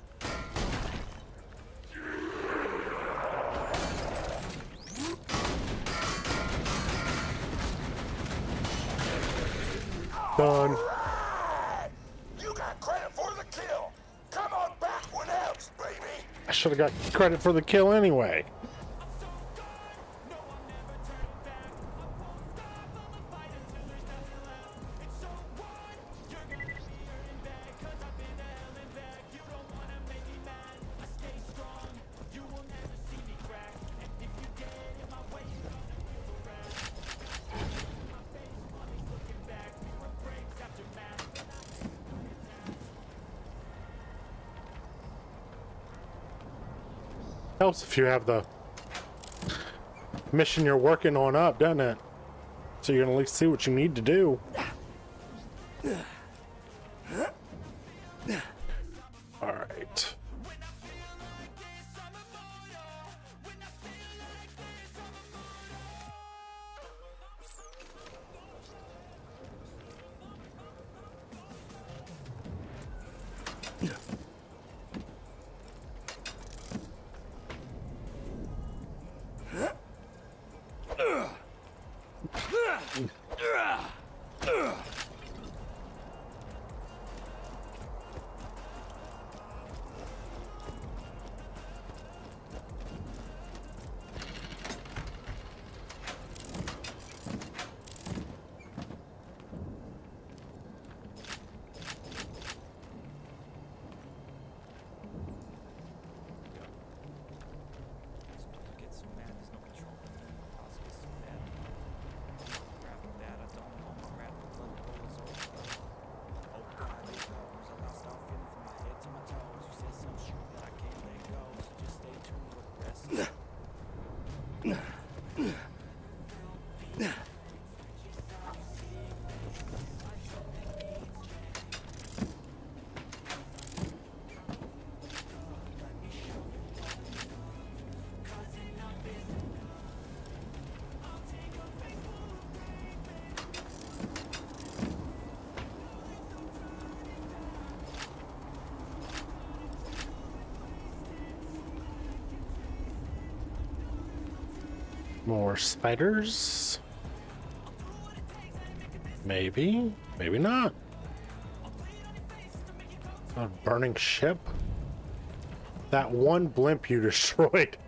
Done. Right. You got credit for the kill. Come on back whenevs, baby. I should have got credit for the kill anyway. Helps if you have the mission you're working on up, doesn't it? So you can at least see what you need to do. All right. More spiders? Maybe, maybe not. A burning ship? That one blimp you destroyed.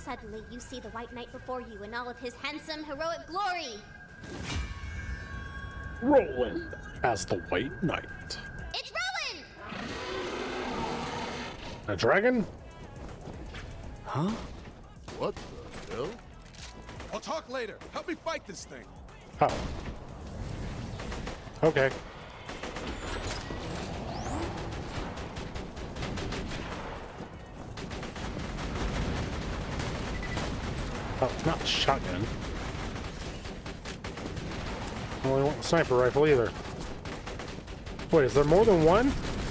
Suddenly, you see the White Knight before you in all of his handsome, heroic glory. Roland as the White Knight. It's Roland! A dragon? Huh? What the hell? I'll talk later. Help me fight this thing. Oh. Okay. Oh, not a shotgun. I only want the sniper rifle either. Wait, is there more than one?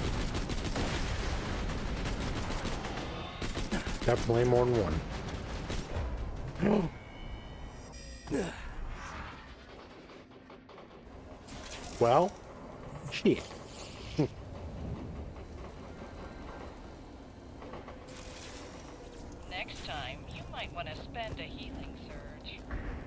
Definitely more than one. Well, shit. Next time, you might want to spend a healing surge.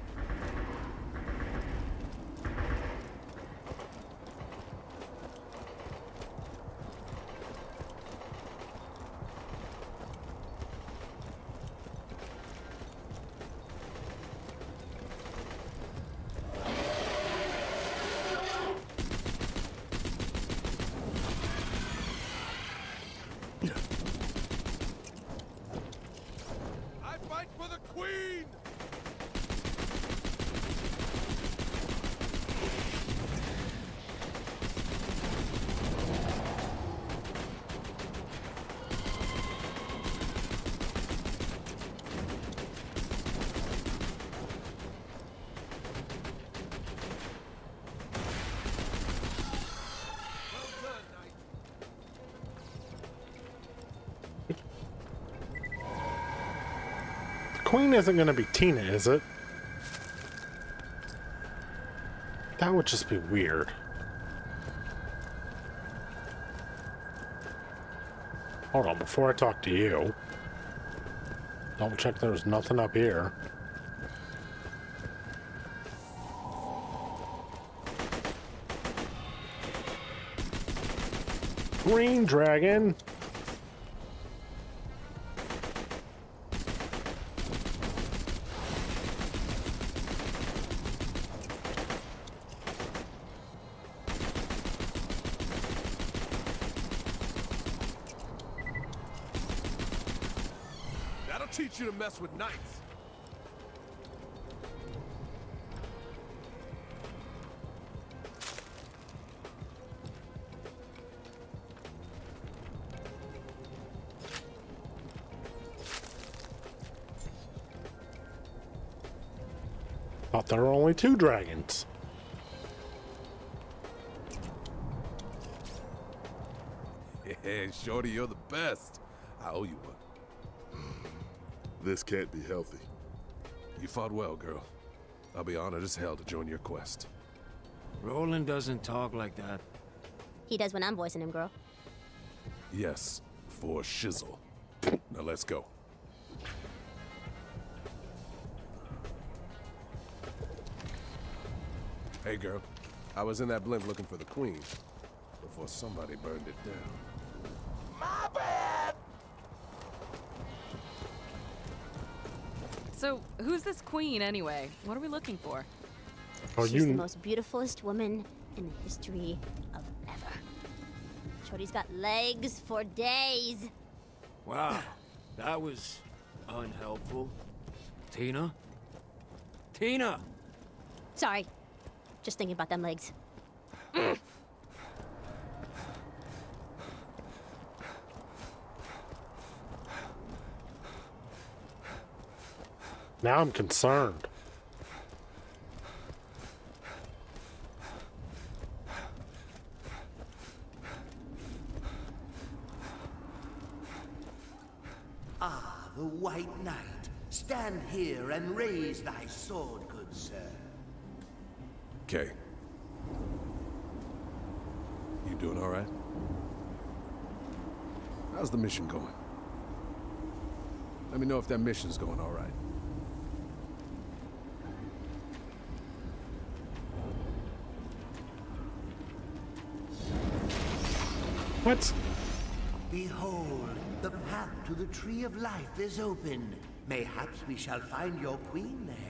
Queen isn't going to be Tina, is it? That would just be weird. Hold on, before I talk to you, double check there's nothing up here. Green dragon. Teach you to mess with knights. Thought there were only 2 dragons. Yeah, Shorty, you're the best. I owe you one. This can't be healthy. You fought well, girl. I'll be honored as hell to join your quest. Roland doesn't talk like that. He does when I'm voicing him, girl. Yes, for shizzle. Now let's go. Hey, girl. I was in that blimp looking for the queen before somebody burned it down. My bad! So, who's this queen anyway? What are we looking for? She's the most beautifulest woman in the history of ever. Shorty's got legs for days. Wow, that was unhelpful. Tina? Tina! Sorry, just thinking about them legs. Now I'm concerned. Ah, the White Knight. Stand here and raise thy sword, good sir. Okay. You doing all right? How's the mission going? Let me know if that mission's going all right. What? Behold, the path to the Tree of Life is open. Mayhaps we shall find your queen there.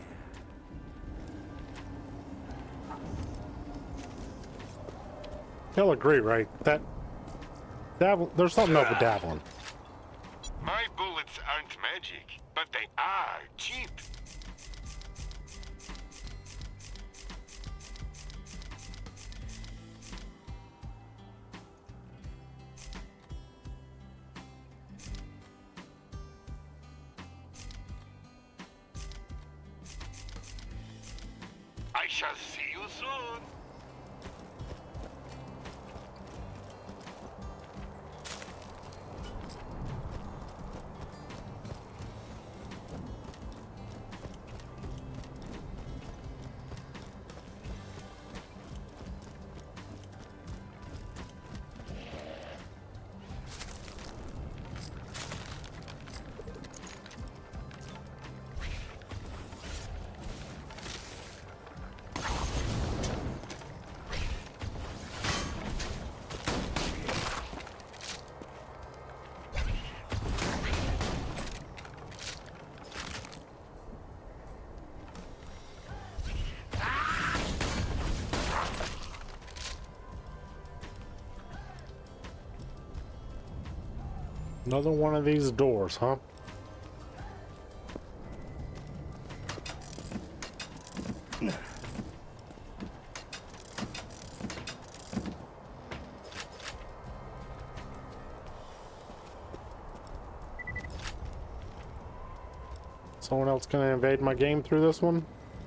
You'll agree, right? That there's something up with dabbling. My bullets aren't magic, but they are cheap. I shall see you soon. Another one of these doors, huh? Someone else gonna invade my game through this one?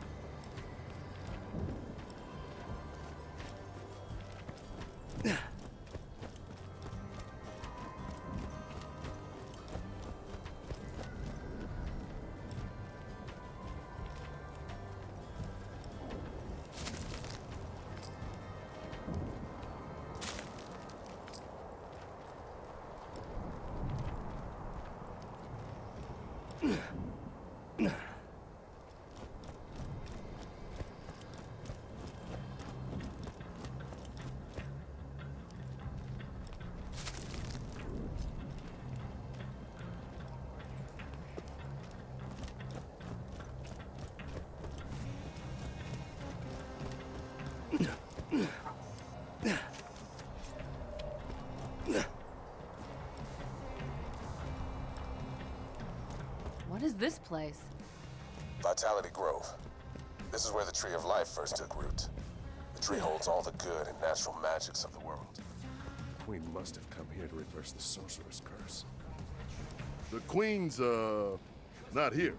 What is this place? Vitality Grove. This is where the Tree of Life first took root. The tree holds all the good and natural magics of the world. The Queen must have come here to reverse the sorcerer's curse. The Queen's, not here.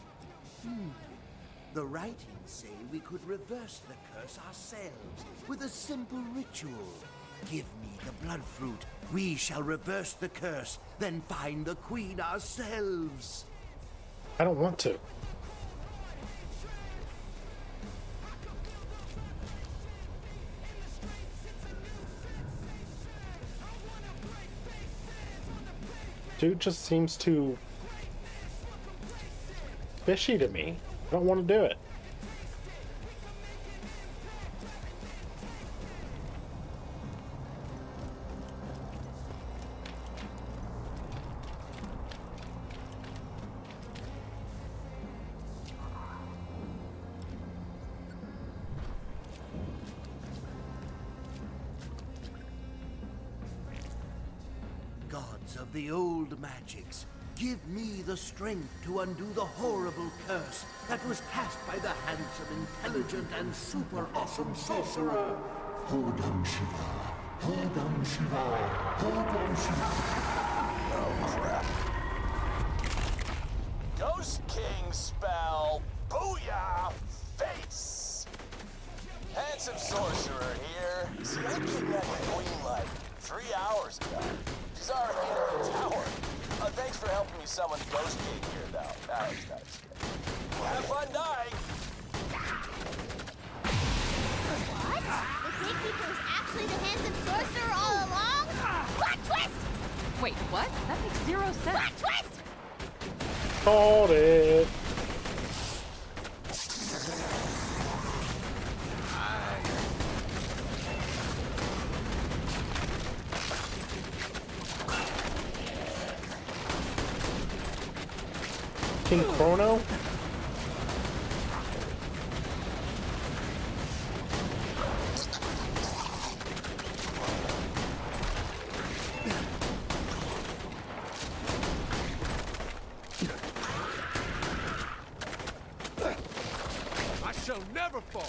The writings say we could reverse the curse ourselves with a simple ritual. Give me the blood fruit. We shall reverse the curse, then find the Queen ourselves. I don't want to. Dude just seems too fishy to me. I don't want to do it. Gods of the old magics, give me the strength to undo the horrible curse that was cast by the hands of intelligent and super awesome sorcerer. Hodam Shiva. Hodam Shiva. Hodam Shiva. Oh, crap. Ghost King spell. Booyah! Face! Handsome sorcerer here. See, I kidnapped the Queen like 3 hours ago. She's already in her tower. Thanks for helping me summon the Ghost King here, though. Now he's got his kid. Have fun dying! What? The gatekeeper was actually the handsome sorcerer all along? Plot twist! Wait, what? That makes 0 sense. Plot twist! Called it. King Chrono? I shall never fall.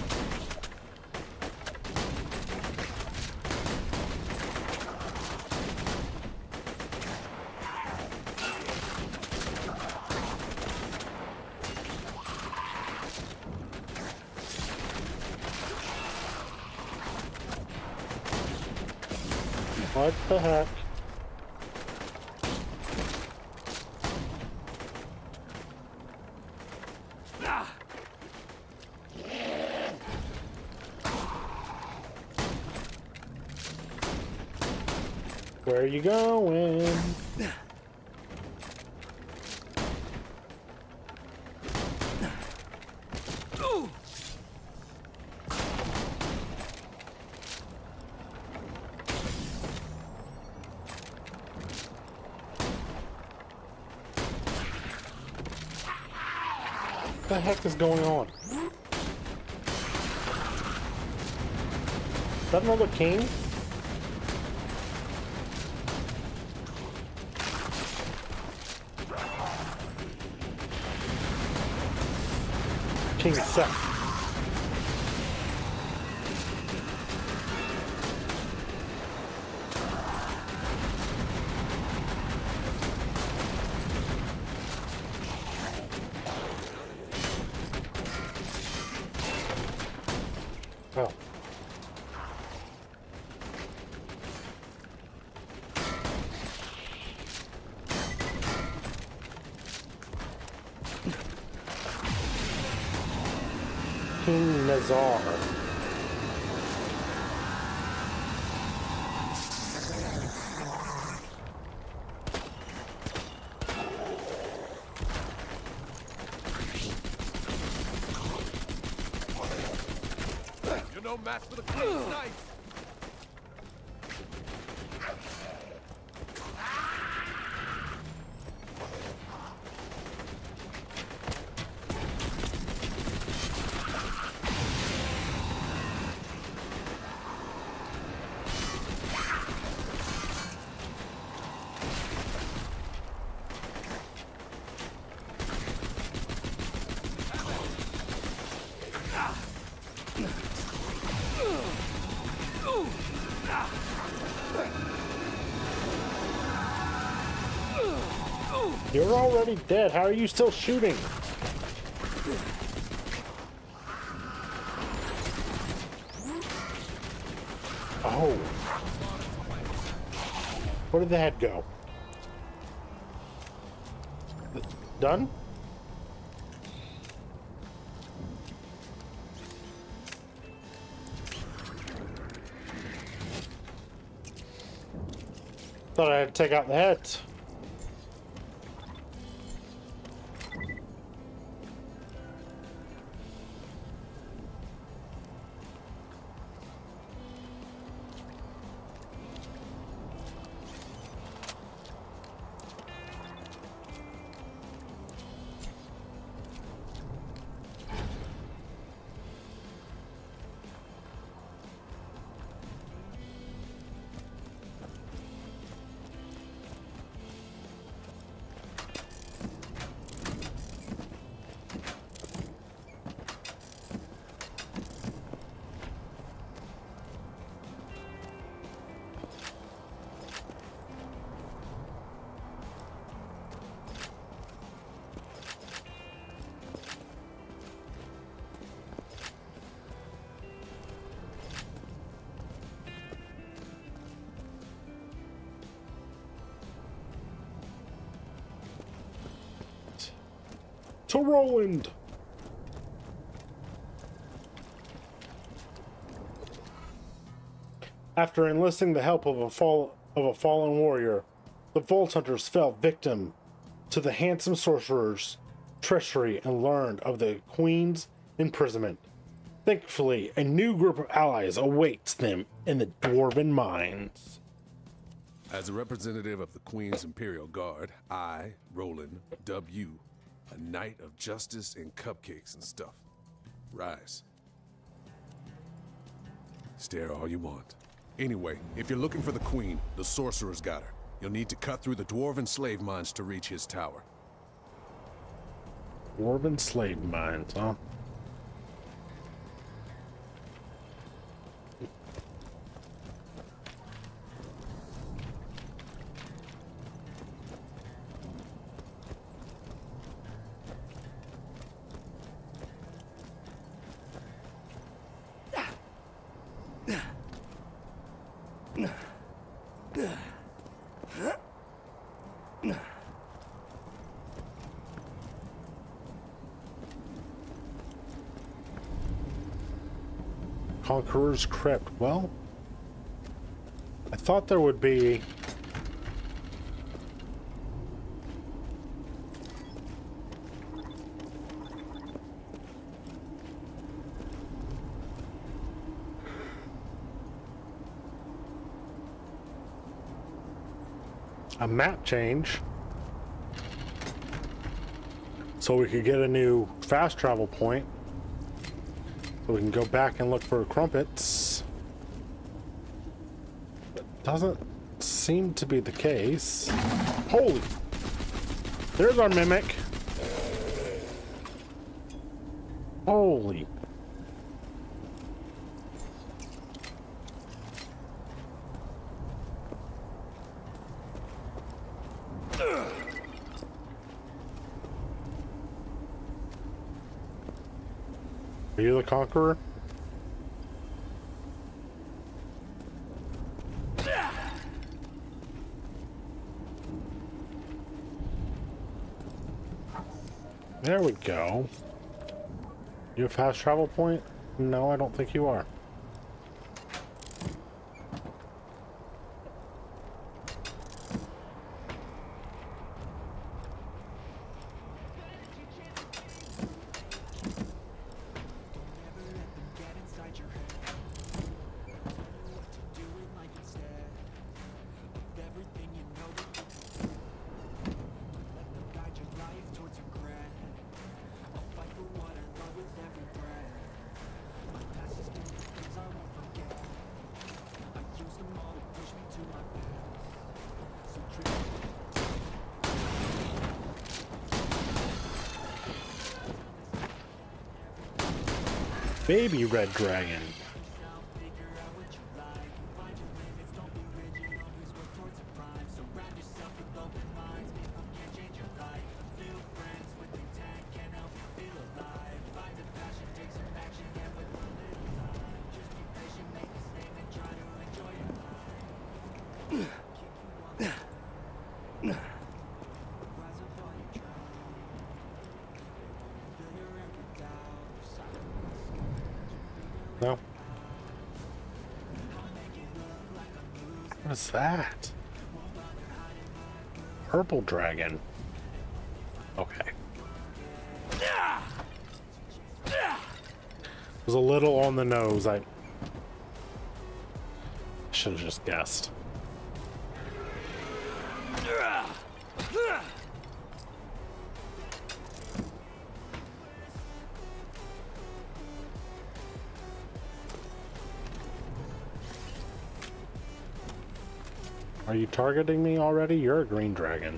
What the heck? Where are you going? What the heck is going on? Is that another king? King Seth. Oh. King Nazar. You're no match for the Queen's knights. You're already dead. How are you still shooting? Oh. Where did the head go? Done? Thought I had to take out the heads. To Roland. After enlisting the help of a fallen warrior, the Vault Hunters fell victim to the handsome sorcerer's treachery and learned of the Queen's imprisonment. Thankfully, a new group of allies awaits them in the Dwarven mines. As a representative of the Queen's Imperial Guard, I, Roland W., A night of justice and cupcakes and stuff. Rise. Stare all you want. Anyway, if you're looking for the Queen, the Sorcerer's got her. You'll need to cut through the Dwarven slave mines to reach his tower. Dwarven slave mines, huh? Conqueror's Crypt. Well, I thought there would be a map change so we could get a new fast travel point. So we can go back and look for crumpets. That doesn't seem to be the case. Holy! There's our mimic. Holy. Are you the Conqueror? There we go. You a fast travel point? No, I don't think you are. Baby red dragon. No. What is that? Purple dragon. Okay. It was a little on the nose. I should have just guessed. Are you targeting me already? You're a green dragon.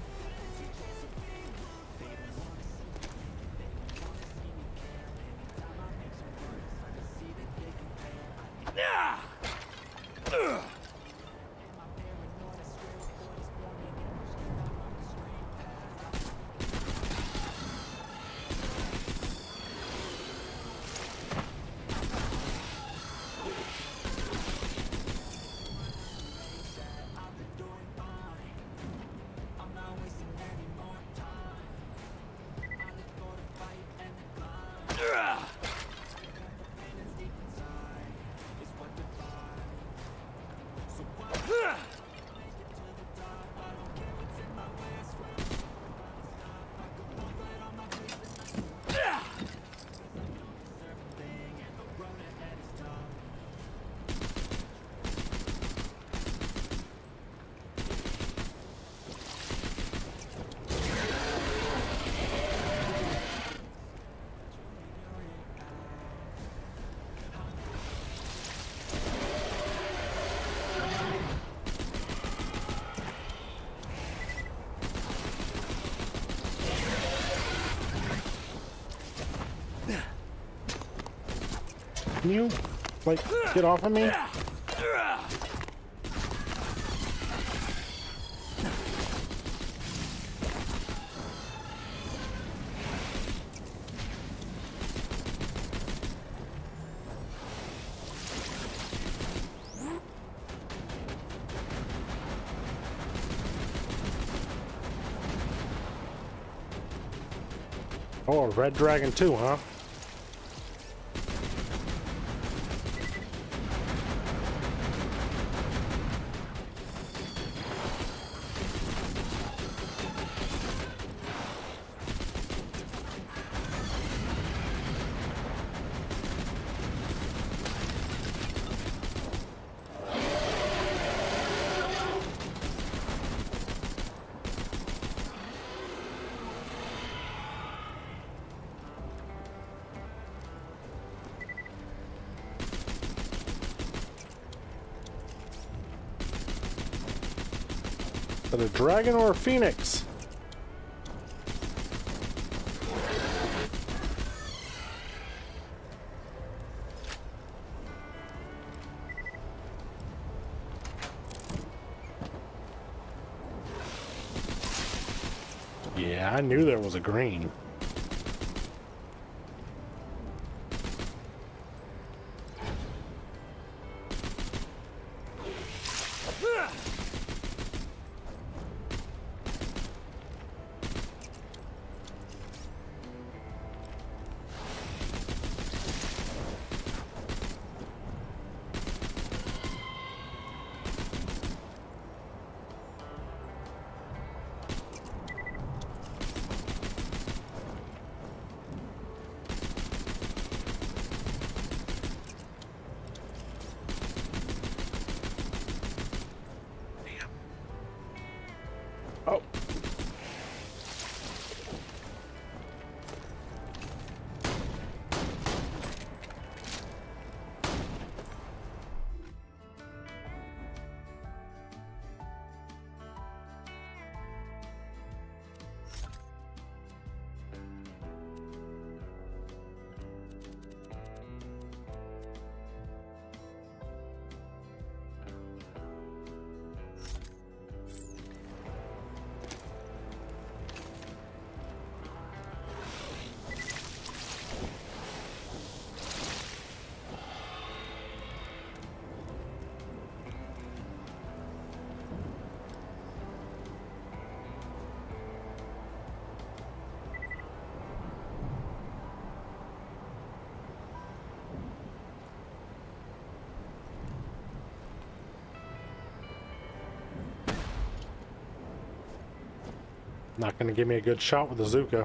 Can you, like, get off of me? Oh, a red dragon too, huh? Is it a dragon or a phoenix? Yeah, I knew there was a green. Oh. Not gonna give me a good shot with the Zuka.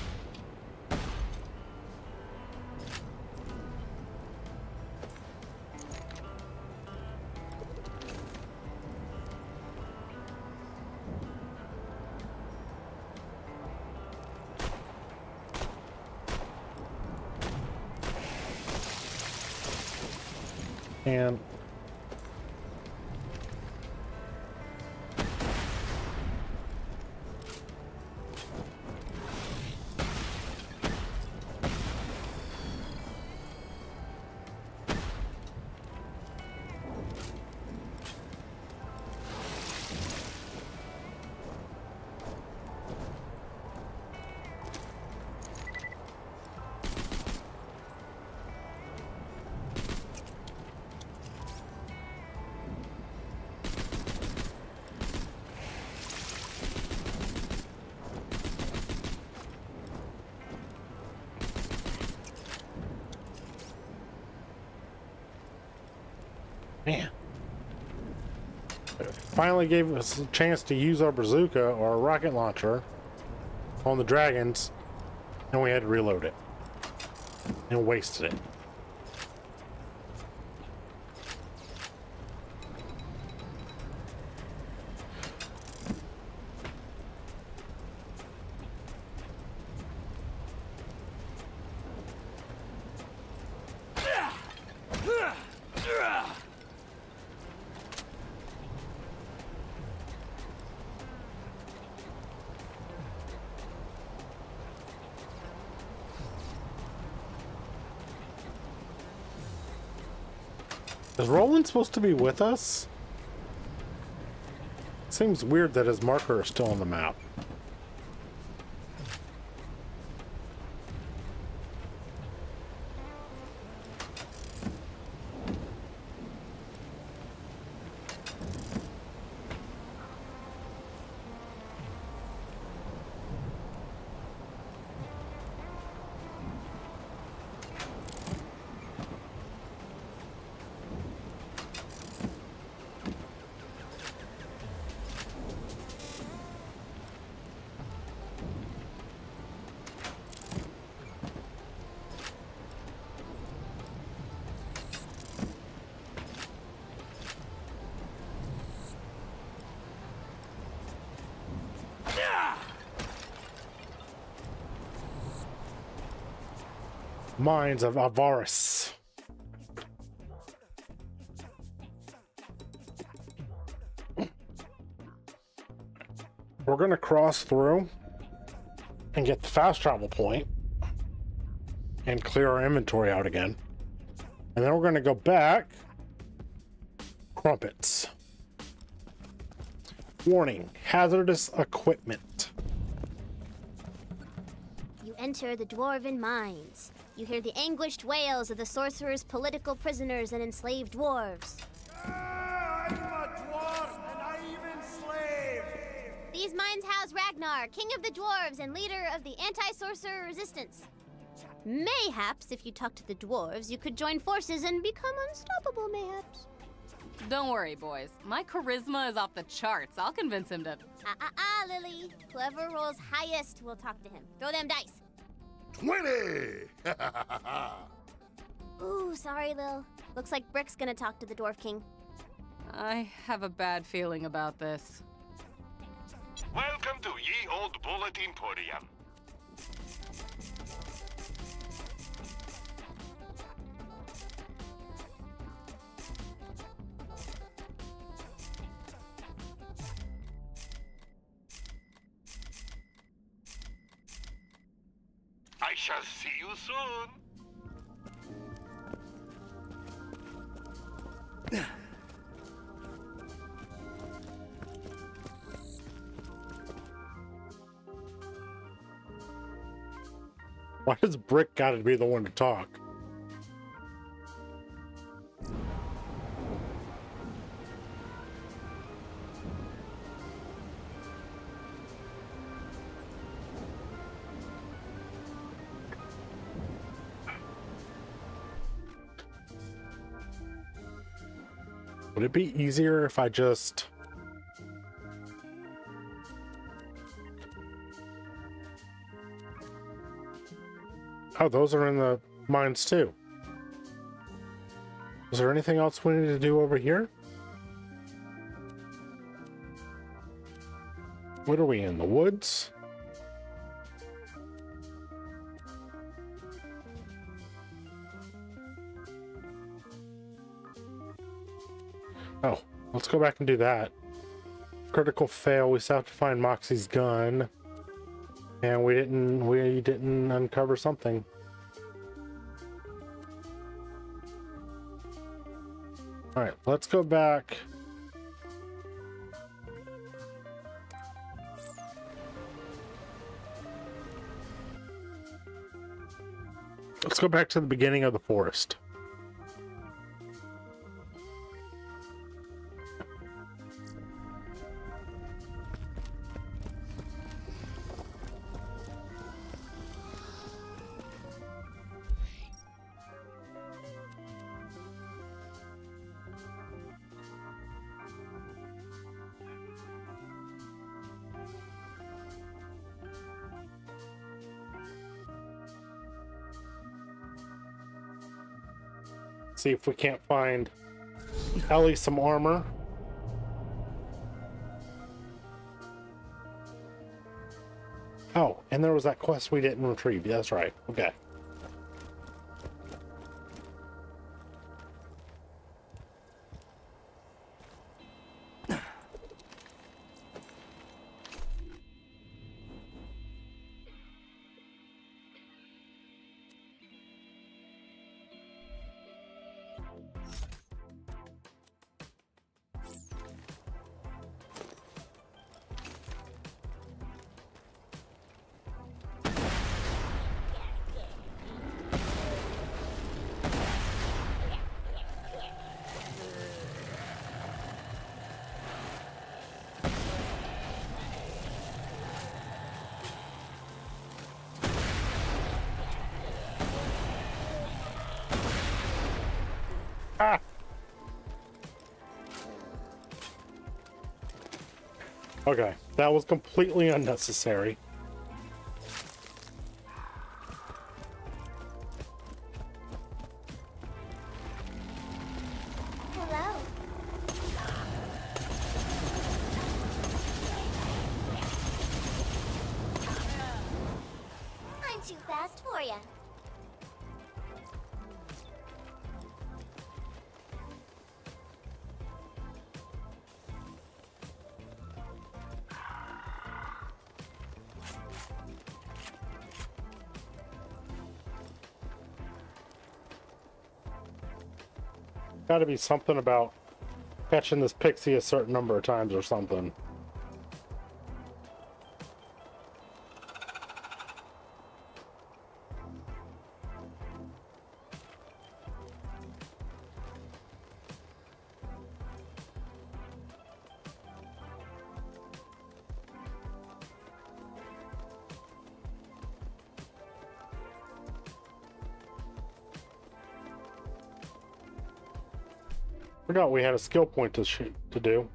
And man, finally gave us a chance to use our bazooka or our rocket launcher on the dragons, and we had to reload it and wasted it. Is Roland supposed to be with us? Seems weird that his marker is still on the map. Mines of Avarice. We're gonna cross through and get the fast travel point and clear our inventory out again. And then we're gonna go back. Crumpets. Warning, hazardous equipment. You enter the dwarven mines. You hear the anguished wails of the sorcerer's political prisoners and enslaved dwarves. I'm a dwarf and I'm enslaved! These mines house Ragnar, king of the dwarves and leader of the anti-sorcerer resistance. Mayhaps, if you talk to the dwarves, you could join forces and become unstoppable, mayhaps. Don't worry, boys. My charisma is off the charts. I'll convince him to... Lily. Whoever rolls highest will talk to him. Throw them dice. 20! Ooh, sorry, Lil. Looks like Brick's gonna talk to the Dwarf King. I have a bad feeling about this. Welcome to Ye Old Bullet Emporium. I shall see you soon. Why does Brick gotta be the one to talk? Would it be easier if I just... Oh, those are in the mines too. Is there anything else we need to do over here? What are we in, the woods? Oh, let's go back and do that. Critical fail. We still have to find Moxxi's gun, and we didn't uncover something. All right, let's go back. Let's go back to the beginning of the forest. See if we can't find Ellie some armor. Oh, and there was that quest we didn't retrieve. That's right. Okay. Okay, that was completely unnecessary. Hello. I'm too fast for you. Got to be something about catching this pixie a certain number of times or something. Forgot we had a skill point to do.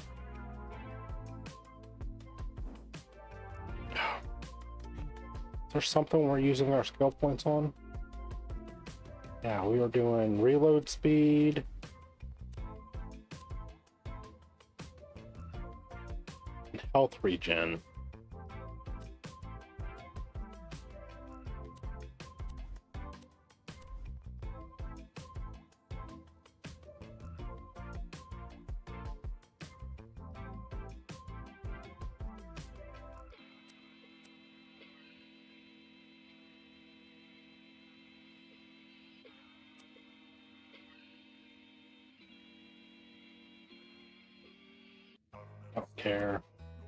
Is there something we're using our skill points on? Yeah, we were doing reload speed. And health regen. Don't care.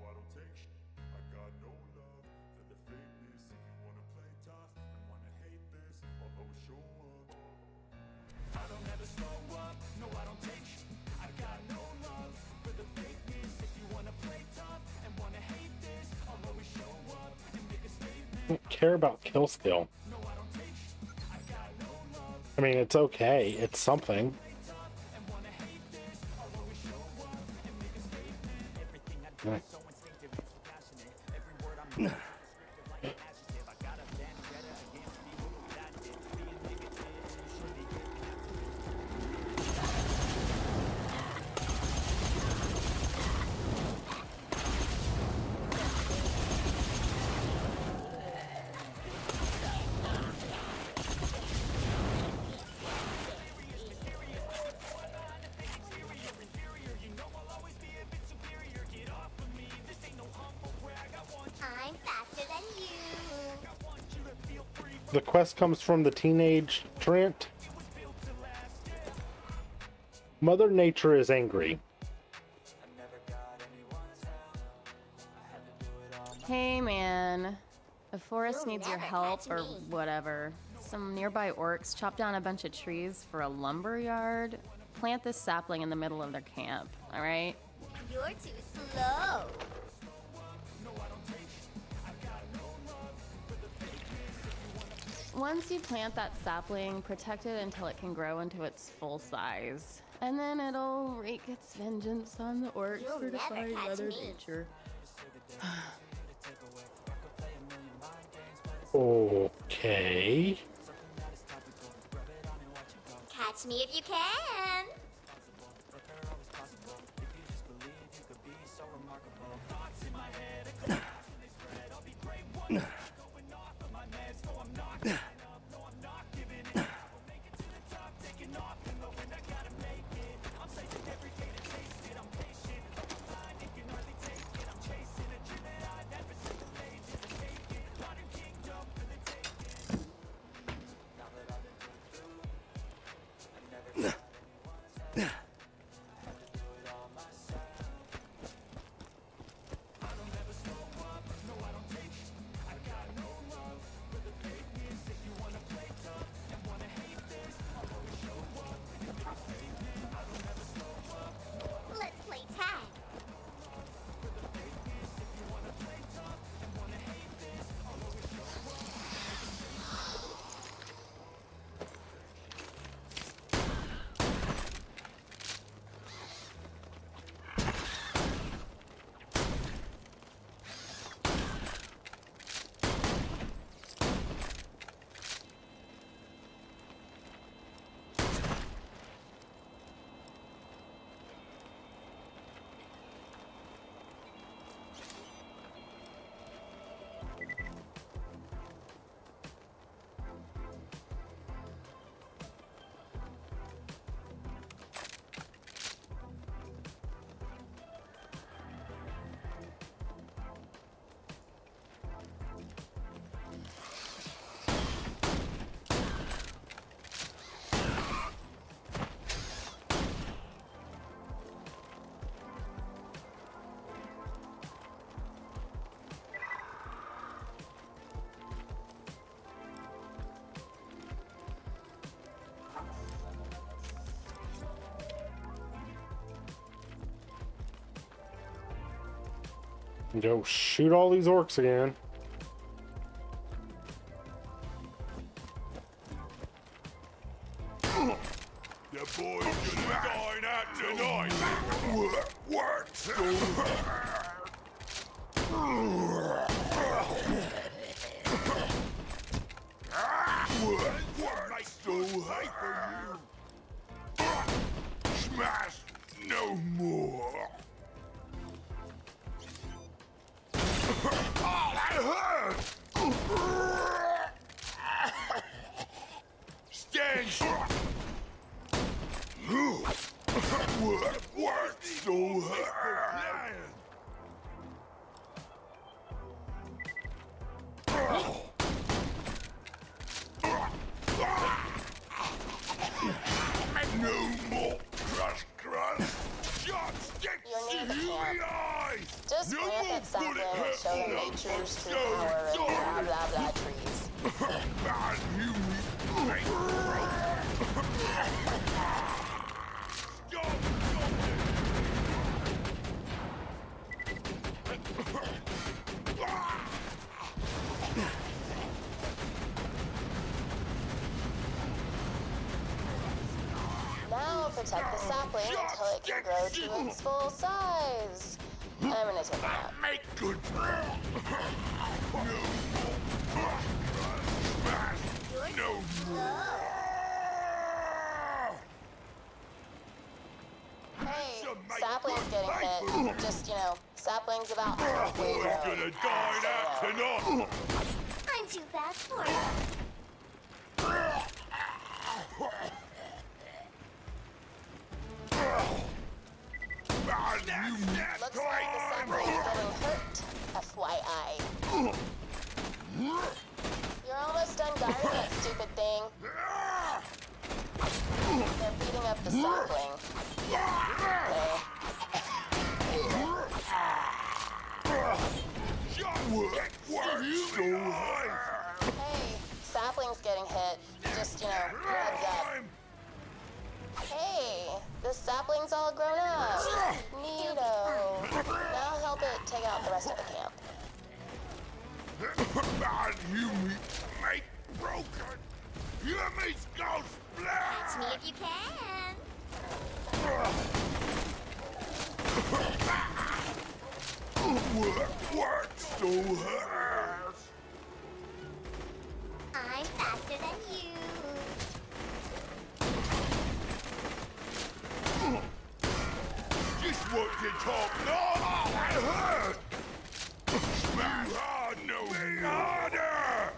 Don't care about kill skill. I mean, it's okay. It's something. I'm faster than you. The quest comes from the teenage Trent. Mother Nature is angry. Hey man, the forest needs your help or whatever. Some nearby orcs chopped down a bunch of trees for a lumber yard. Plant this sapling in the middle of their camp, alright? You're too slow. Once you plant that sapling, protect it until it can grow into its full size. And then it'll wreak its vengeance on the orcs You'll for never defying catch Mother me. Nature. Okay. Catch me if you can. Go shoot all these orcs again. The boy's gonna dine out tonight. Work so Work so high for you. Smash no more. Oh, that hurt! Stand shot. Work so hard. No more crush. Shot sticks You're to near the camp. the eyes. Just No plant more that sapling bullet and show them hurt. nature's true power and blah blah blah trees. Bad human. Now protect the sapling until it can grow to its full size. I'm gonna take a nap. Make good. No more. Hey, sapling's getting hit. Just, sapling's about halfway Boy's grown. gonna dine out tonight. I'm too fast for you. Looks like the sapling's getting hurt, FYI. You're almost done guarding that stupid thing. They're beating up the sapling. Hey, sapling's getting hit. Just, heads up. Hey, the sapling's all grown up. Neato. Now help it take out the rest of the camp. Bad human, make broken. Hear me, Scout Catch me Splash! if you can. Work so hard. I'm faster than you. Just what you talk. Oh, that hurt. Smash hard, no harder.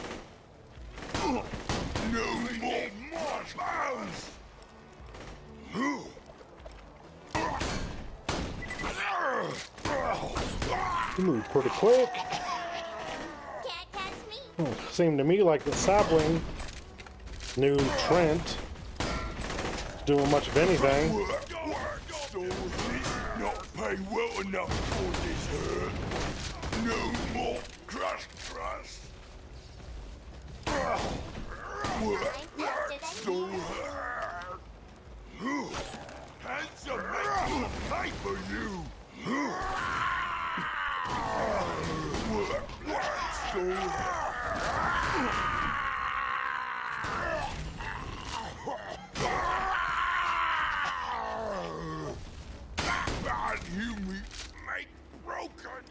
No more marshmallows. You move pretty quick. Can't catch me. Seemed to me like the sapling knew Trent doing much of anything. Work so hard. Not pay well enough for this hurt. No more crush. Work so hard. Handsome make pay for you. Work so hard. Bad human make broken.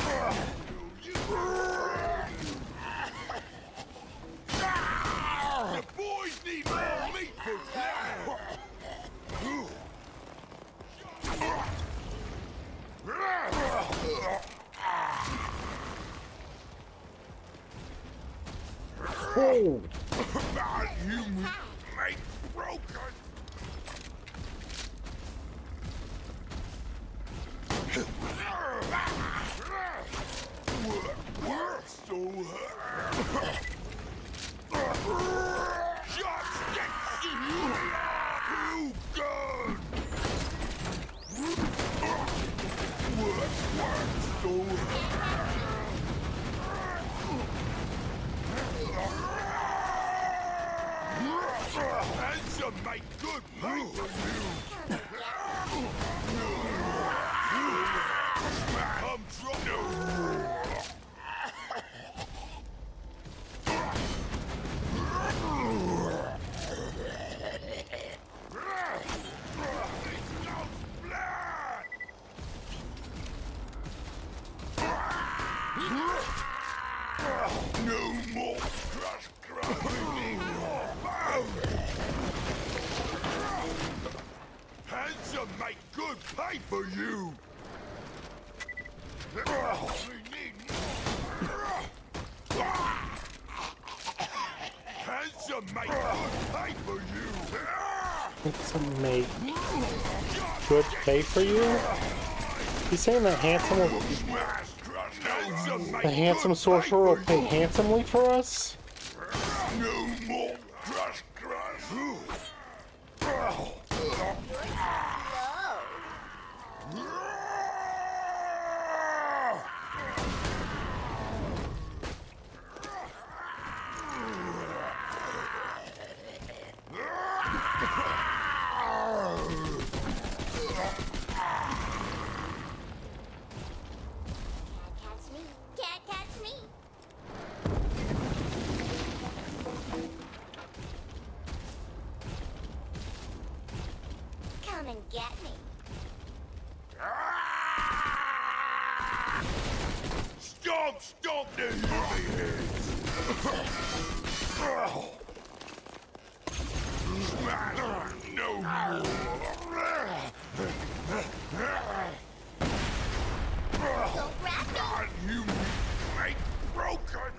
The boys need more meat for dinner. Oh, Bad human make broken. Work so hard. Shot sticks to you. Too good. Work so hard. Handsome make good pay for you. Come drop. No. pay for you! Handsome mate, pay for you! Handsome mate. Good pay for you? He's saying that the handsome sorcerer will pay handsomely for us? No more crush crush! Can't catch me. Come and get me. Stop the heavy heads! No more! Don't grab me. God, you make broken!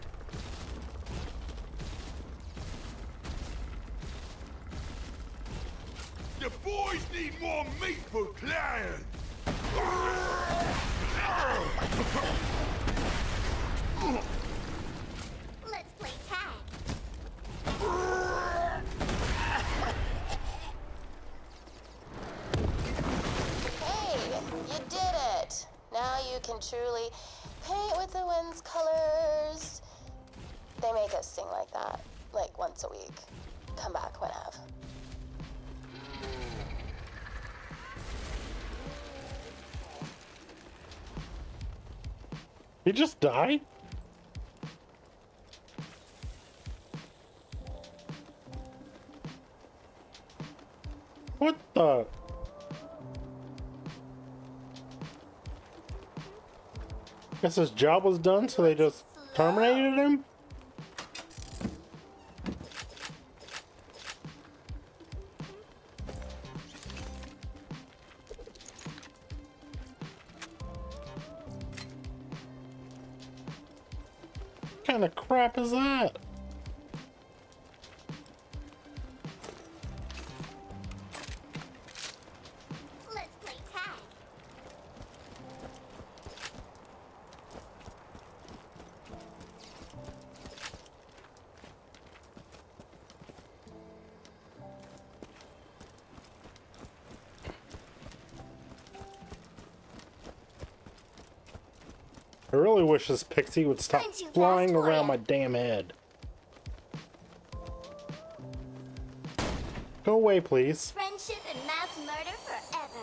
The boys need more meat for Clan! Let's play tag. Hey, you did it! Now you can truly paint with the wind's colors. They make us sing like that, like once a week. Come back whenever. He just died? What the? Guess his job was done, so they just terminated him? What kind of crap is that? Let's play tag. I really wish this pixie would stop flying around my damn head. Go away, please. Friendship and mass murder forever.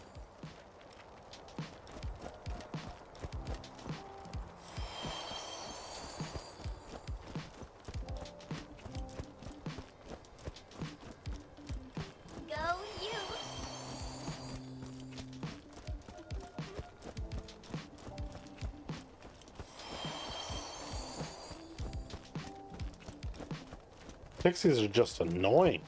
Go you. Pixies are just annoying.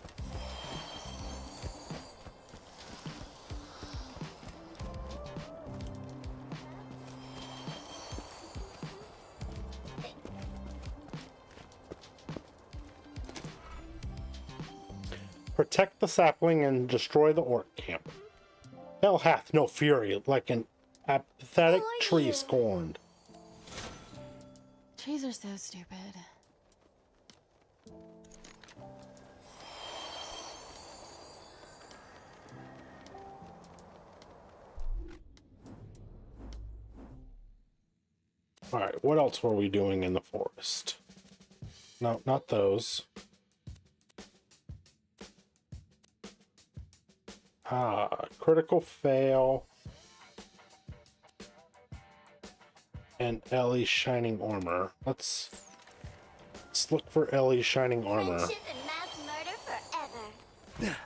Protect the sapling and destroy the orc camp. Hell hath no fury like an apathetic tree scorned. Trees are so stupid. Alright, what else were we doing in the forest? No, not those. Critical fail. And Ellie's shining armor. Let's look for Ellie's shining armor. Friendship and mass murder forever.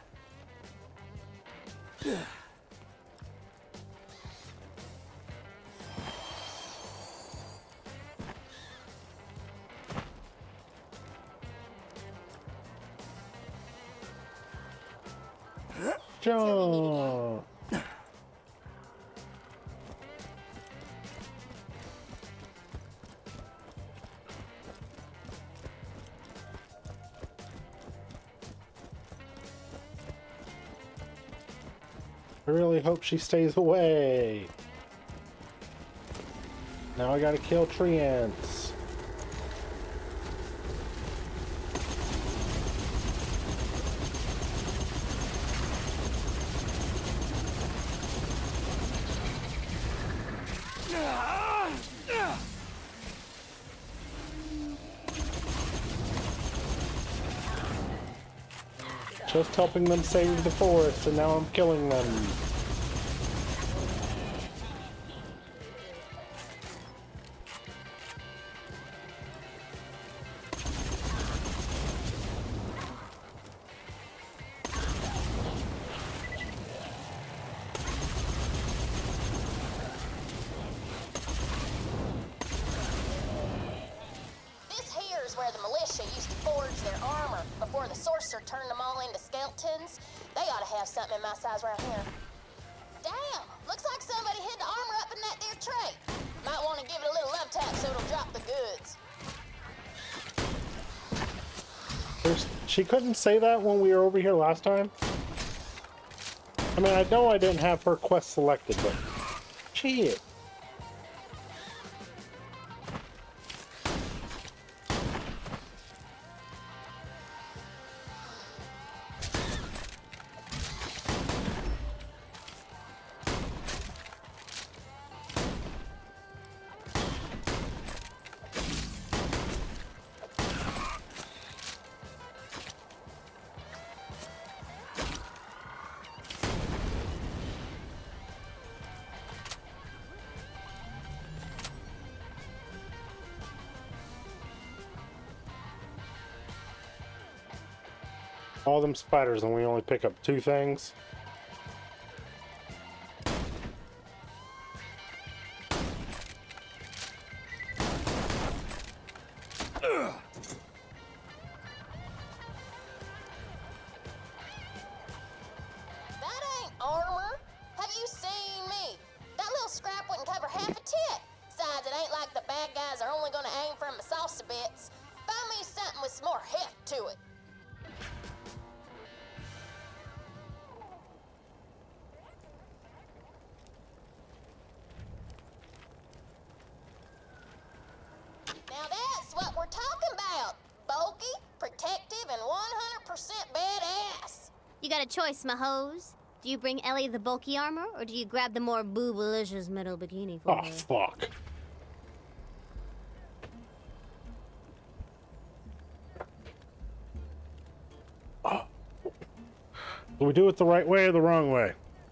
Jump. I really hope she stays away. Now I gotta kill tree ants. Just helping them save the forest, and now I'm killing them. This here is where the militia used to forge their armor before the sorcerer turned them all into skeletons. They ought to have something in my size around here. Damn! Looks like somebody hid the armor up in that there tray. Might want to give it a little love tap so it'll drop the goods. She couldn't say that when we were over here last time. I mean, I know I didn't have her quest selected, but shit. All them spiders and we only pick up 2 things. That ain't armor. Have you seen me? That little scrap wouldn't cover half a tit. Besides, it ain't like the bad guys are only gonna aim from the salsa bits. Find me something with some more heft to it. Now that's what we're talking about. Bulky, protective, and 100% badass. You got a choice, my hose. Do you bring Ellie the bulky armor, or do you grab the more boobalicious metal bikini for Oh, her? fuck. Oh. Do we do it the right way or the wrong way?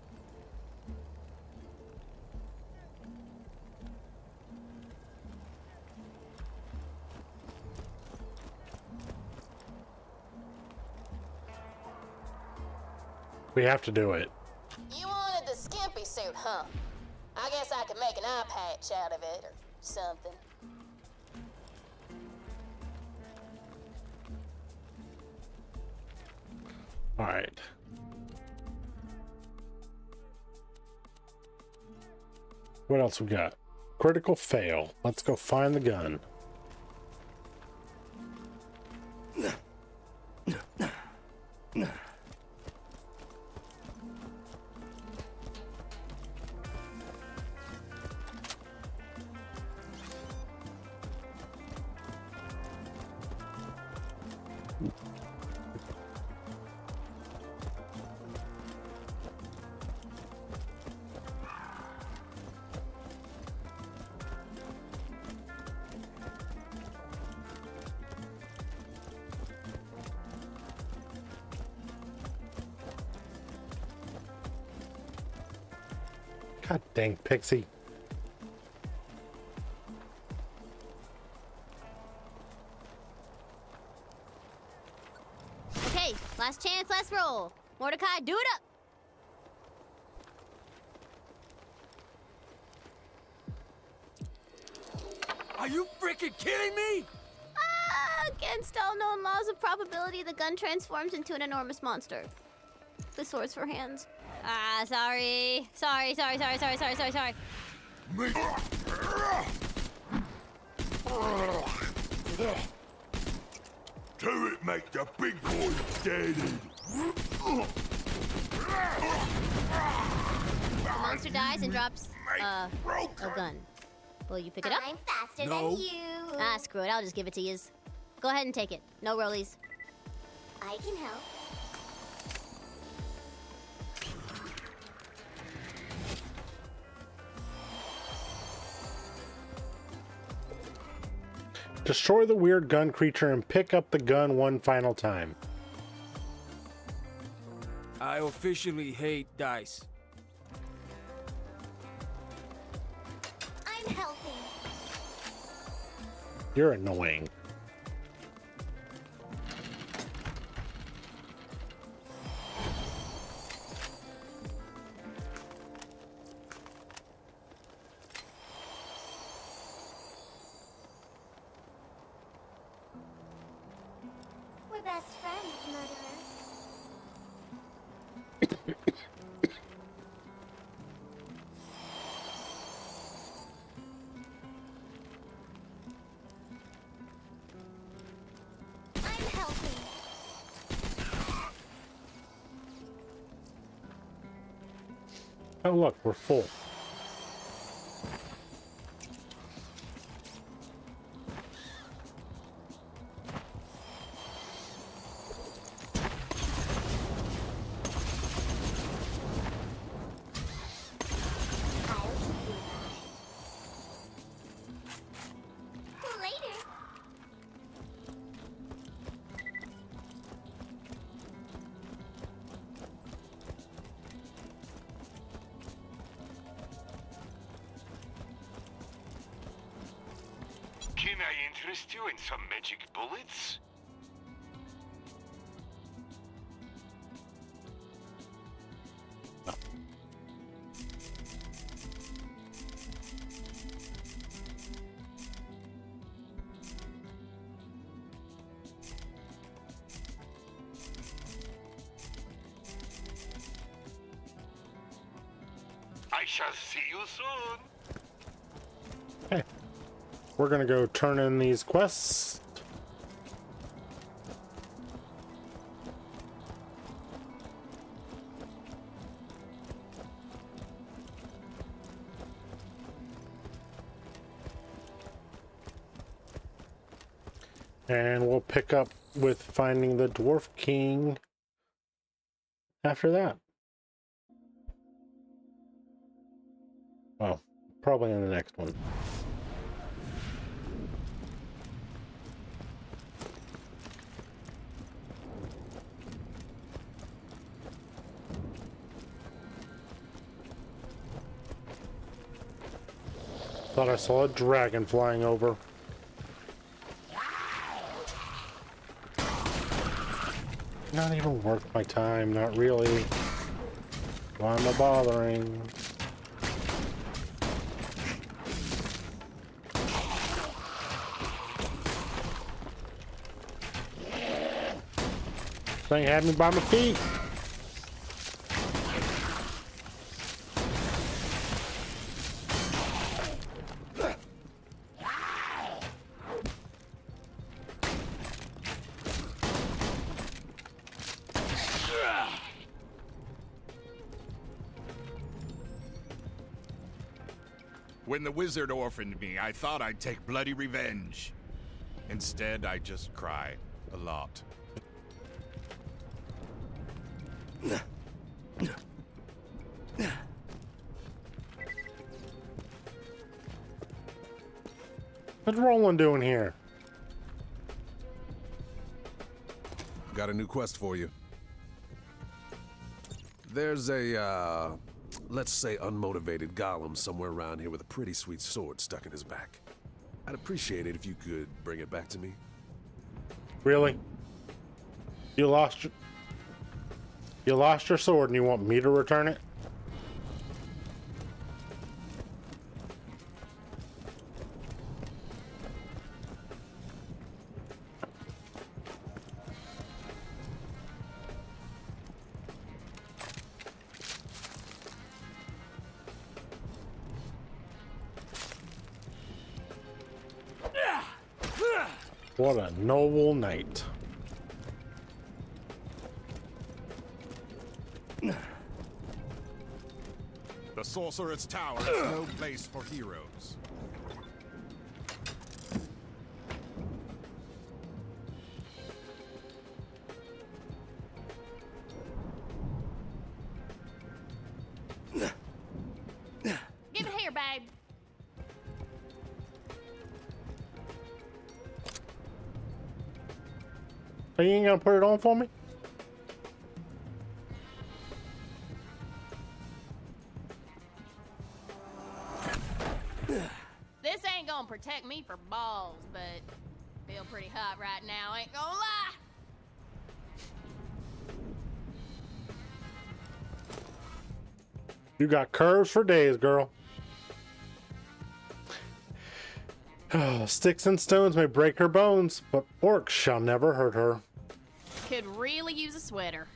We have to do it. You wanted the skimpy suit, huh? I guess I could make an eye patch out of it or something. All right. What else we got? Critical fail. Let's go find the gun. God dang, Pixie. Okay, last chance, last roll. Mordecai, do it up. Are you freaking kidding me? Against all known laws of probability, the gun transforms into an enormous monster. The swords for hands. Ah, sorry. Sorry. Turret make the big boy steady. dies and drops a gun. Will you pick it up? I'm faster No. than you. Ah, screw it. I'll just give it to you. Go ahead and take it. No rollies. I can help. Destroy the weird gun creature and pick up the gun one final time. I officially hate dice. I'm helping. You're annoying. We're best friends, murderer. I'm helping. Oh look, we're full. Later. Can I interest you in some magic bullets? I shall see you soon. Okay. We're gonna go turn in these quests. And we'll pick up with finding the Dwarf King after that. Well, probably in the next one. Thought I saw a dragon flying over. Not even worth my time, not really. Why am I bothering? Thing had me by my feet. When the wizard orphaned me, I thought I'd take bloody revenge. Instead, I just cry a lot. What's Roland doing here? Got a new quest for you. There's a, let's say unmotivated golem somewhere around here with a pretty sweet sword stuck in his back. I'd appreciate it if you could bring it back to me. Really? You lost your sword and you want me to return it? What a noble knight. The Sorcerer's Tower is no place for heroes. Give it here, babe. Are you ain't gonna put it on for me? This ain't gonna protect me for balls, but feel pretty hot right now, ain't gonna lie. You got curves for days, girl. Sticks and stones may break her bones, but orcs shall never hurt her. Could really use a sweater.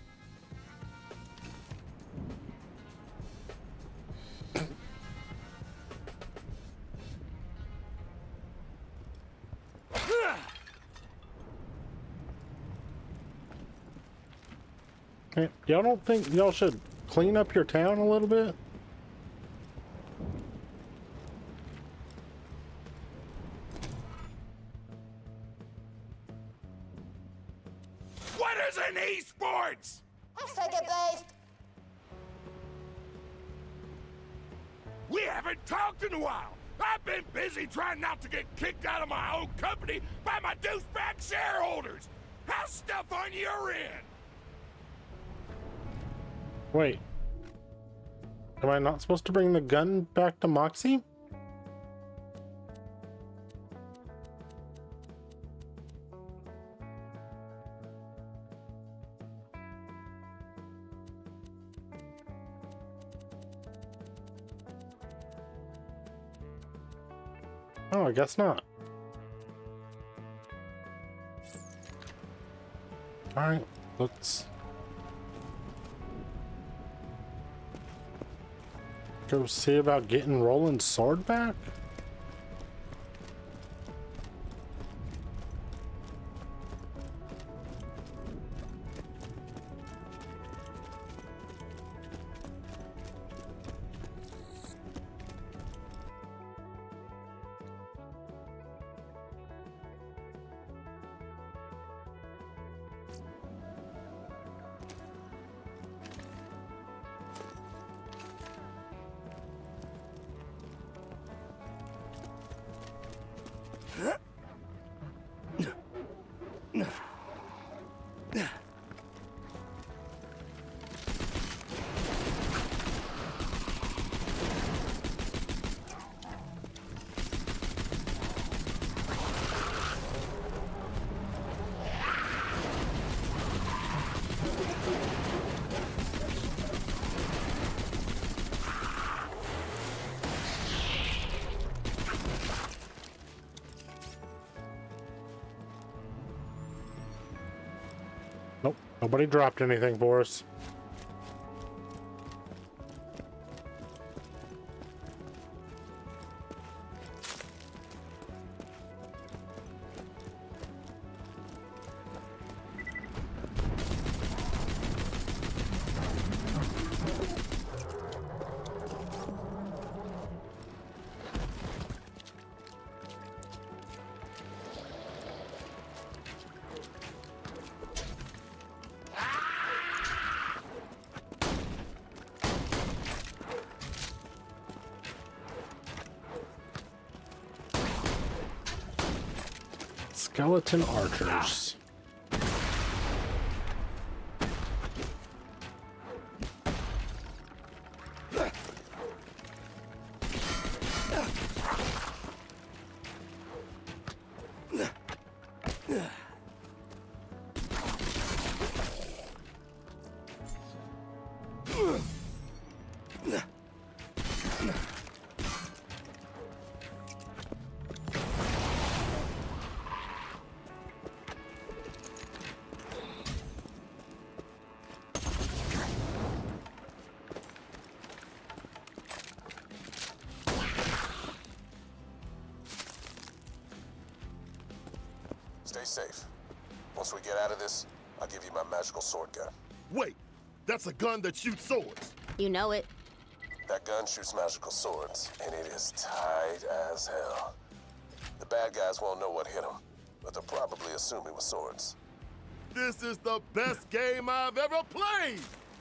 Hey, y'all don't think y'all should clean up your town a little bit? What is an esports? Figure-based. We haven't talked in a while. I've been busy trying not to get kicked out of my own company by my douchebag shareholders. How's stuff on your end? Wait. Am I not supposed to bring the gun back to Moxxi? Oh, I guess not. Alright, let's go see about getting Roland's sword back. Nope, nobody dropped anything for us. Skeleton archers. Stay safe. Once we get out of this, I'll give you my magical sword gun. Wait, that's a gun that shoots swords. You know it. That gun shoots magical swords, and it is tight as hell. The bad guys won't know what hit them, but they'll probably assume it was swords. This is the best game I've ever played!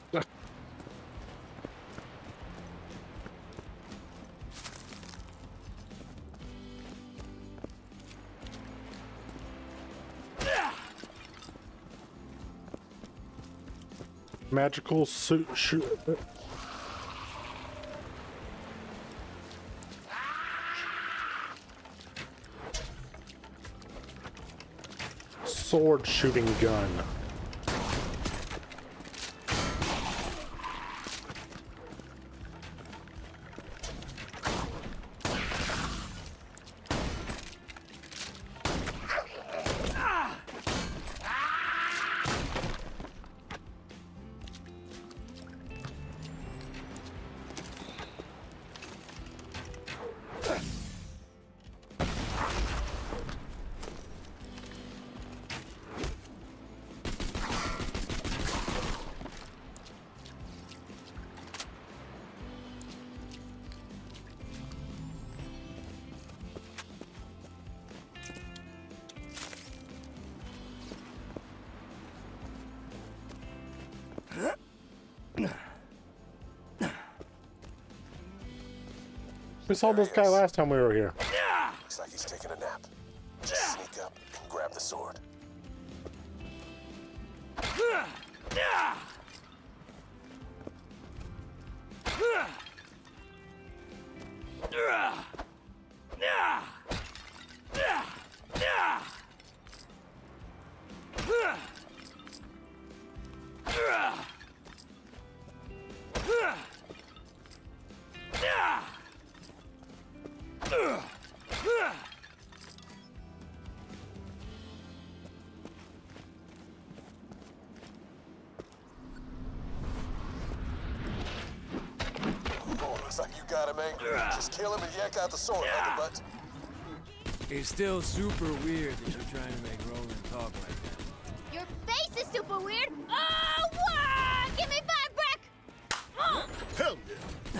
Magical suit shoot. Sword shooting gun. We saw this guy last time we were here. Looks like he's taking a nap. Just sneak up and grab the sword. Looks like you got him angry. Just kill him and yank out the sword, Butt. It's still super weird that you're trying to make Roland talk like that. Your face is super weird. Oh, what? Give me 5 brick. Oh. Hell yeah.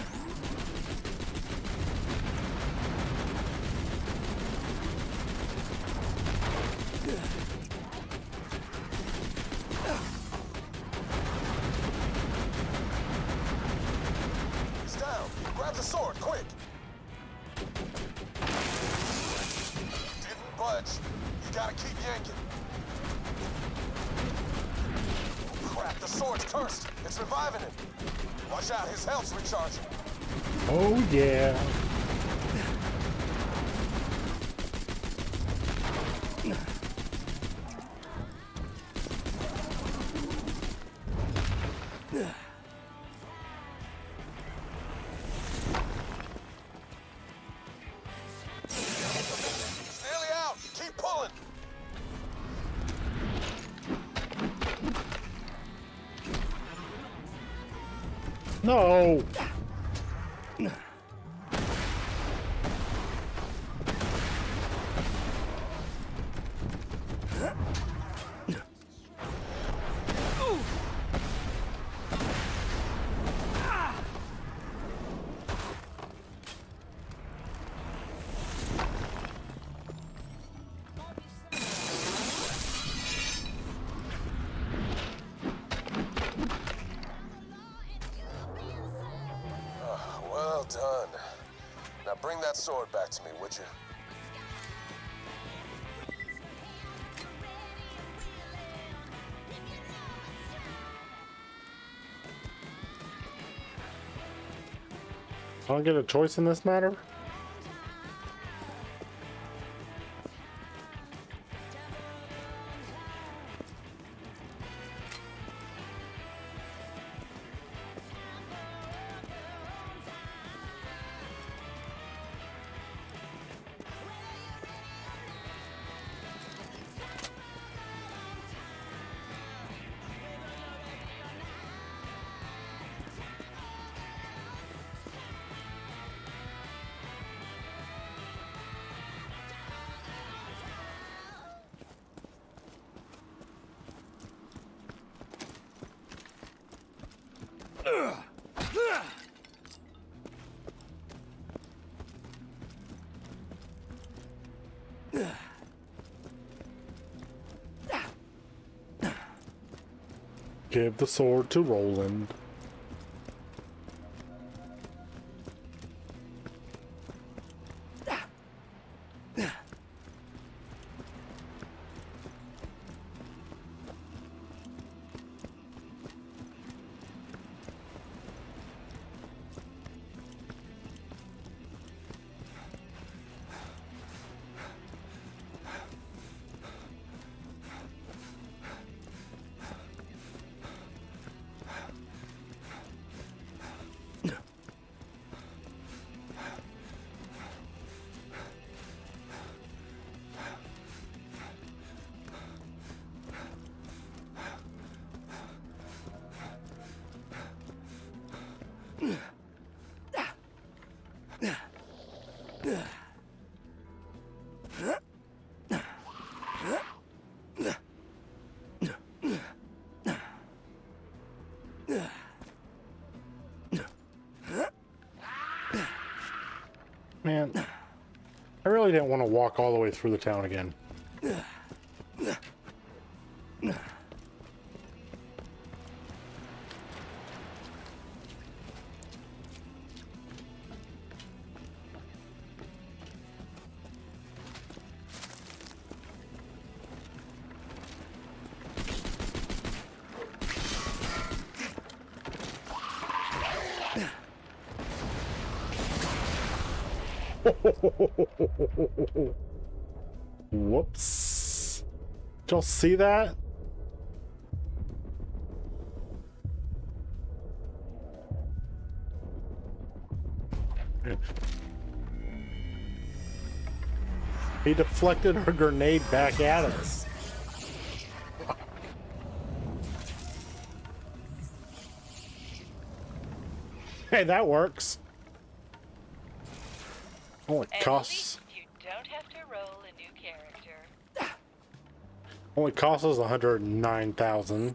He's down. Grab the sword, quick. Didn't budge. You gotta keep yanking. Oh, crap, the sword's cursed. It's reviving him. Watch out, his health's recharging. Oh yeah. It's nearly out. Keep pulling. No. Well done. Now bring that sword back to me, would you? I don't get a choice in this matter. Give the sword to Roland. Man, I really didn't want to walk all the way through the town again. Whoops. Did y'all see that? He deflected her grenade back at us. Hey, that works. Only costs. You don't have to roll a new character. Only costs us 109,000.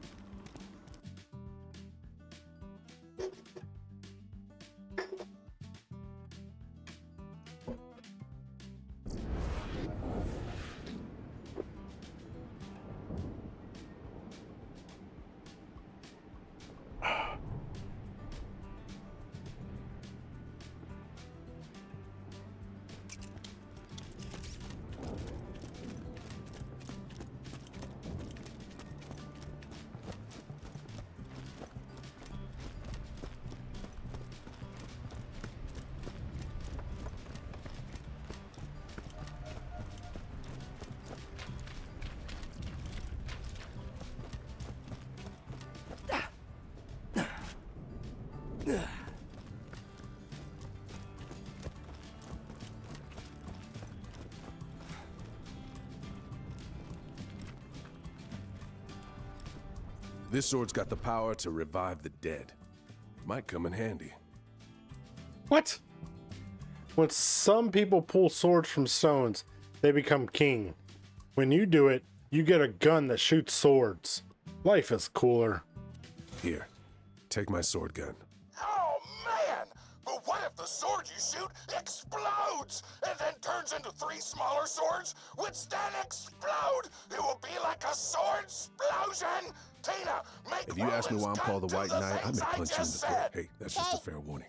This sword's got the power to revive the dead. Might come in handy. What? When some people pull swords from stones, they become king. When you do it, you get a gun that shoots swords. Life is cooler. Here, take my sword gun. Oh, man! But what if the sword you shoot explodes and then turns into 3 smaller swords, which then explode? It will be like a sword explosion! Tina, make If you ask me why I'm called the White Knight, I may punch you in the just throat. said. Hey, that's just a fair warning.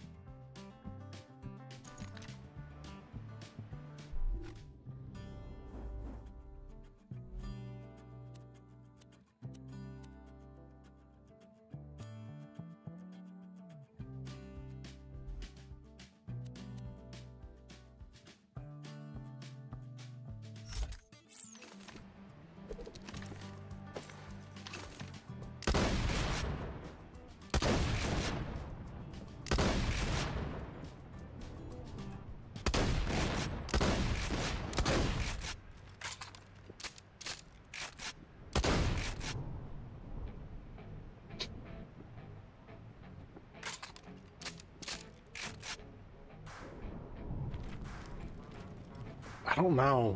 I don't know.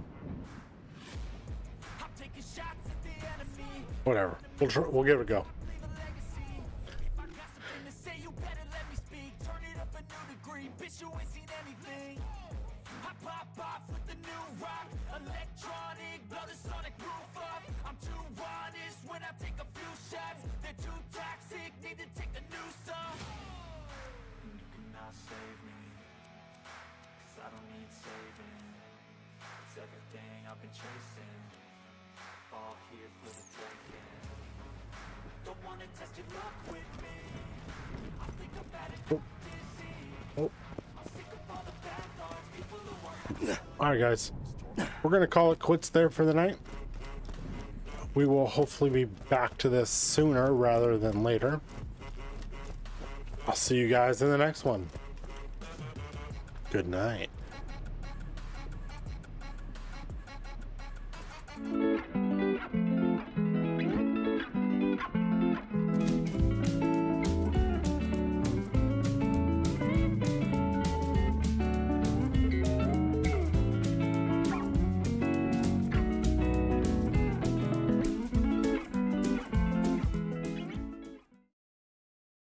Whatever. We'll give it a go. I pop off with the new rock, electronic, blow the sonic roof up. I'm too honest when I take a few shots. They're too toxic, need to take the new song. And you cannot save me, 'cause I don't need saving. It's everything I've been chasing, all here for the taking. Don't wanna test your luck with me. I think I've had it dizzy. Oh. I'm sick of all the bad thoughts, people who are. All right, guys, we're gonna call it quits there for the night. We will hopefully be back to this sooner rather than later. I'll see you guys in the next one. Good night.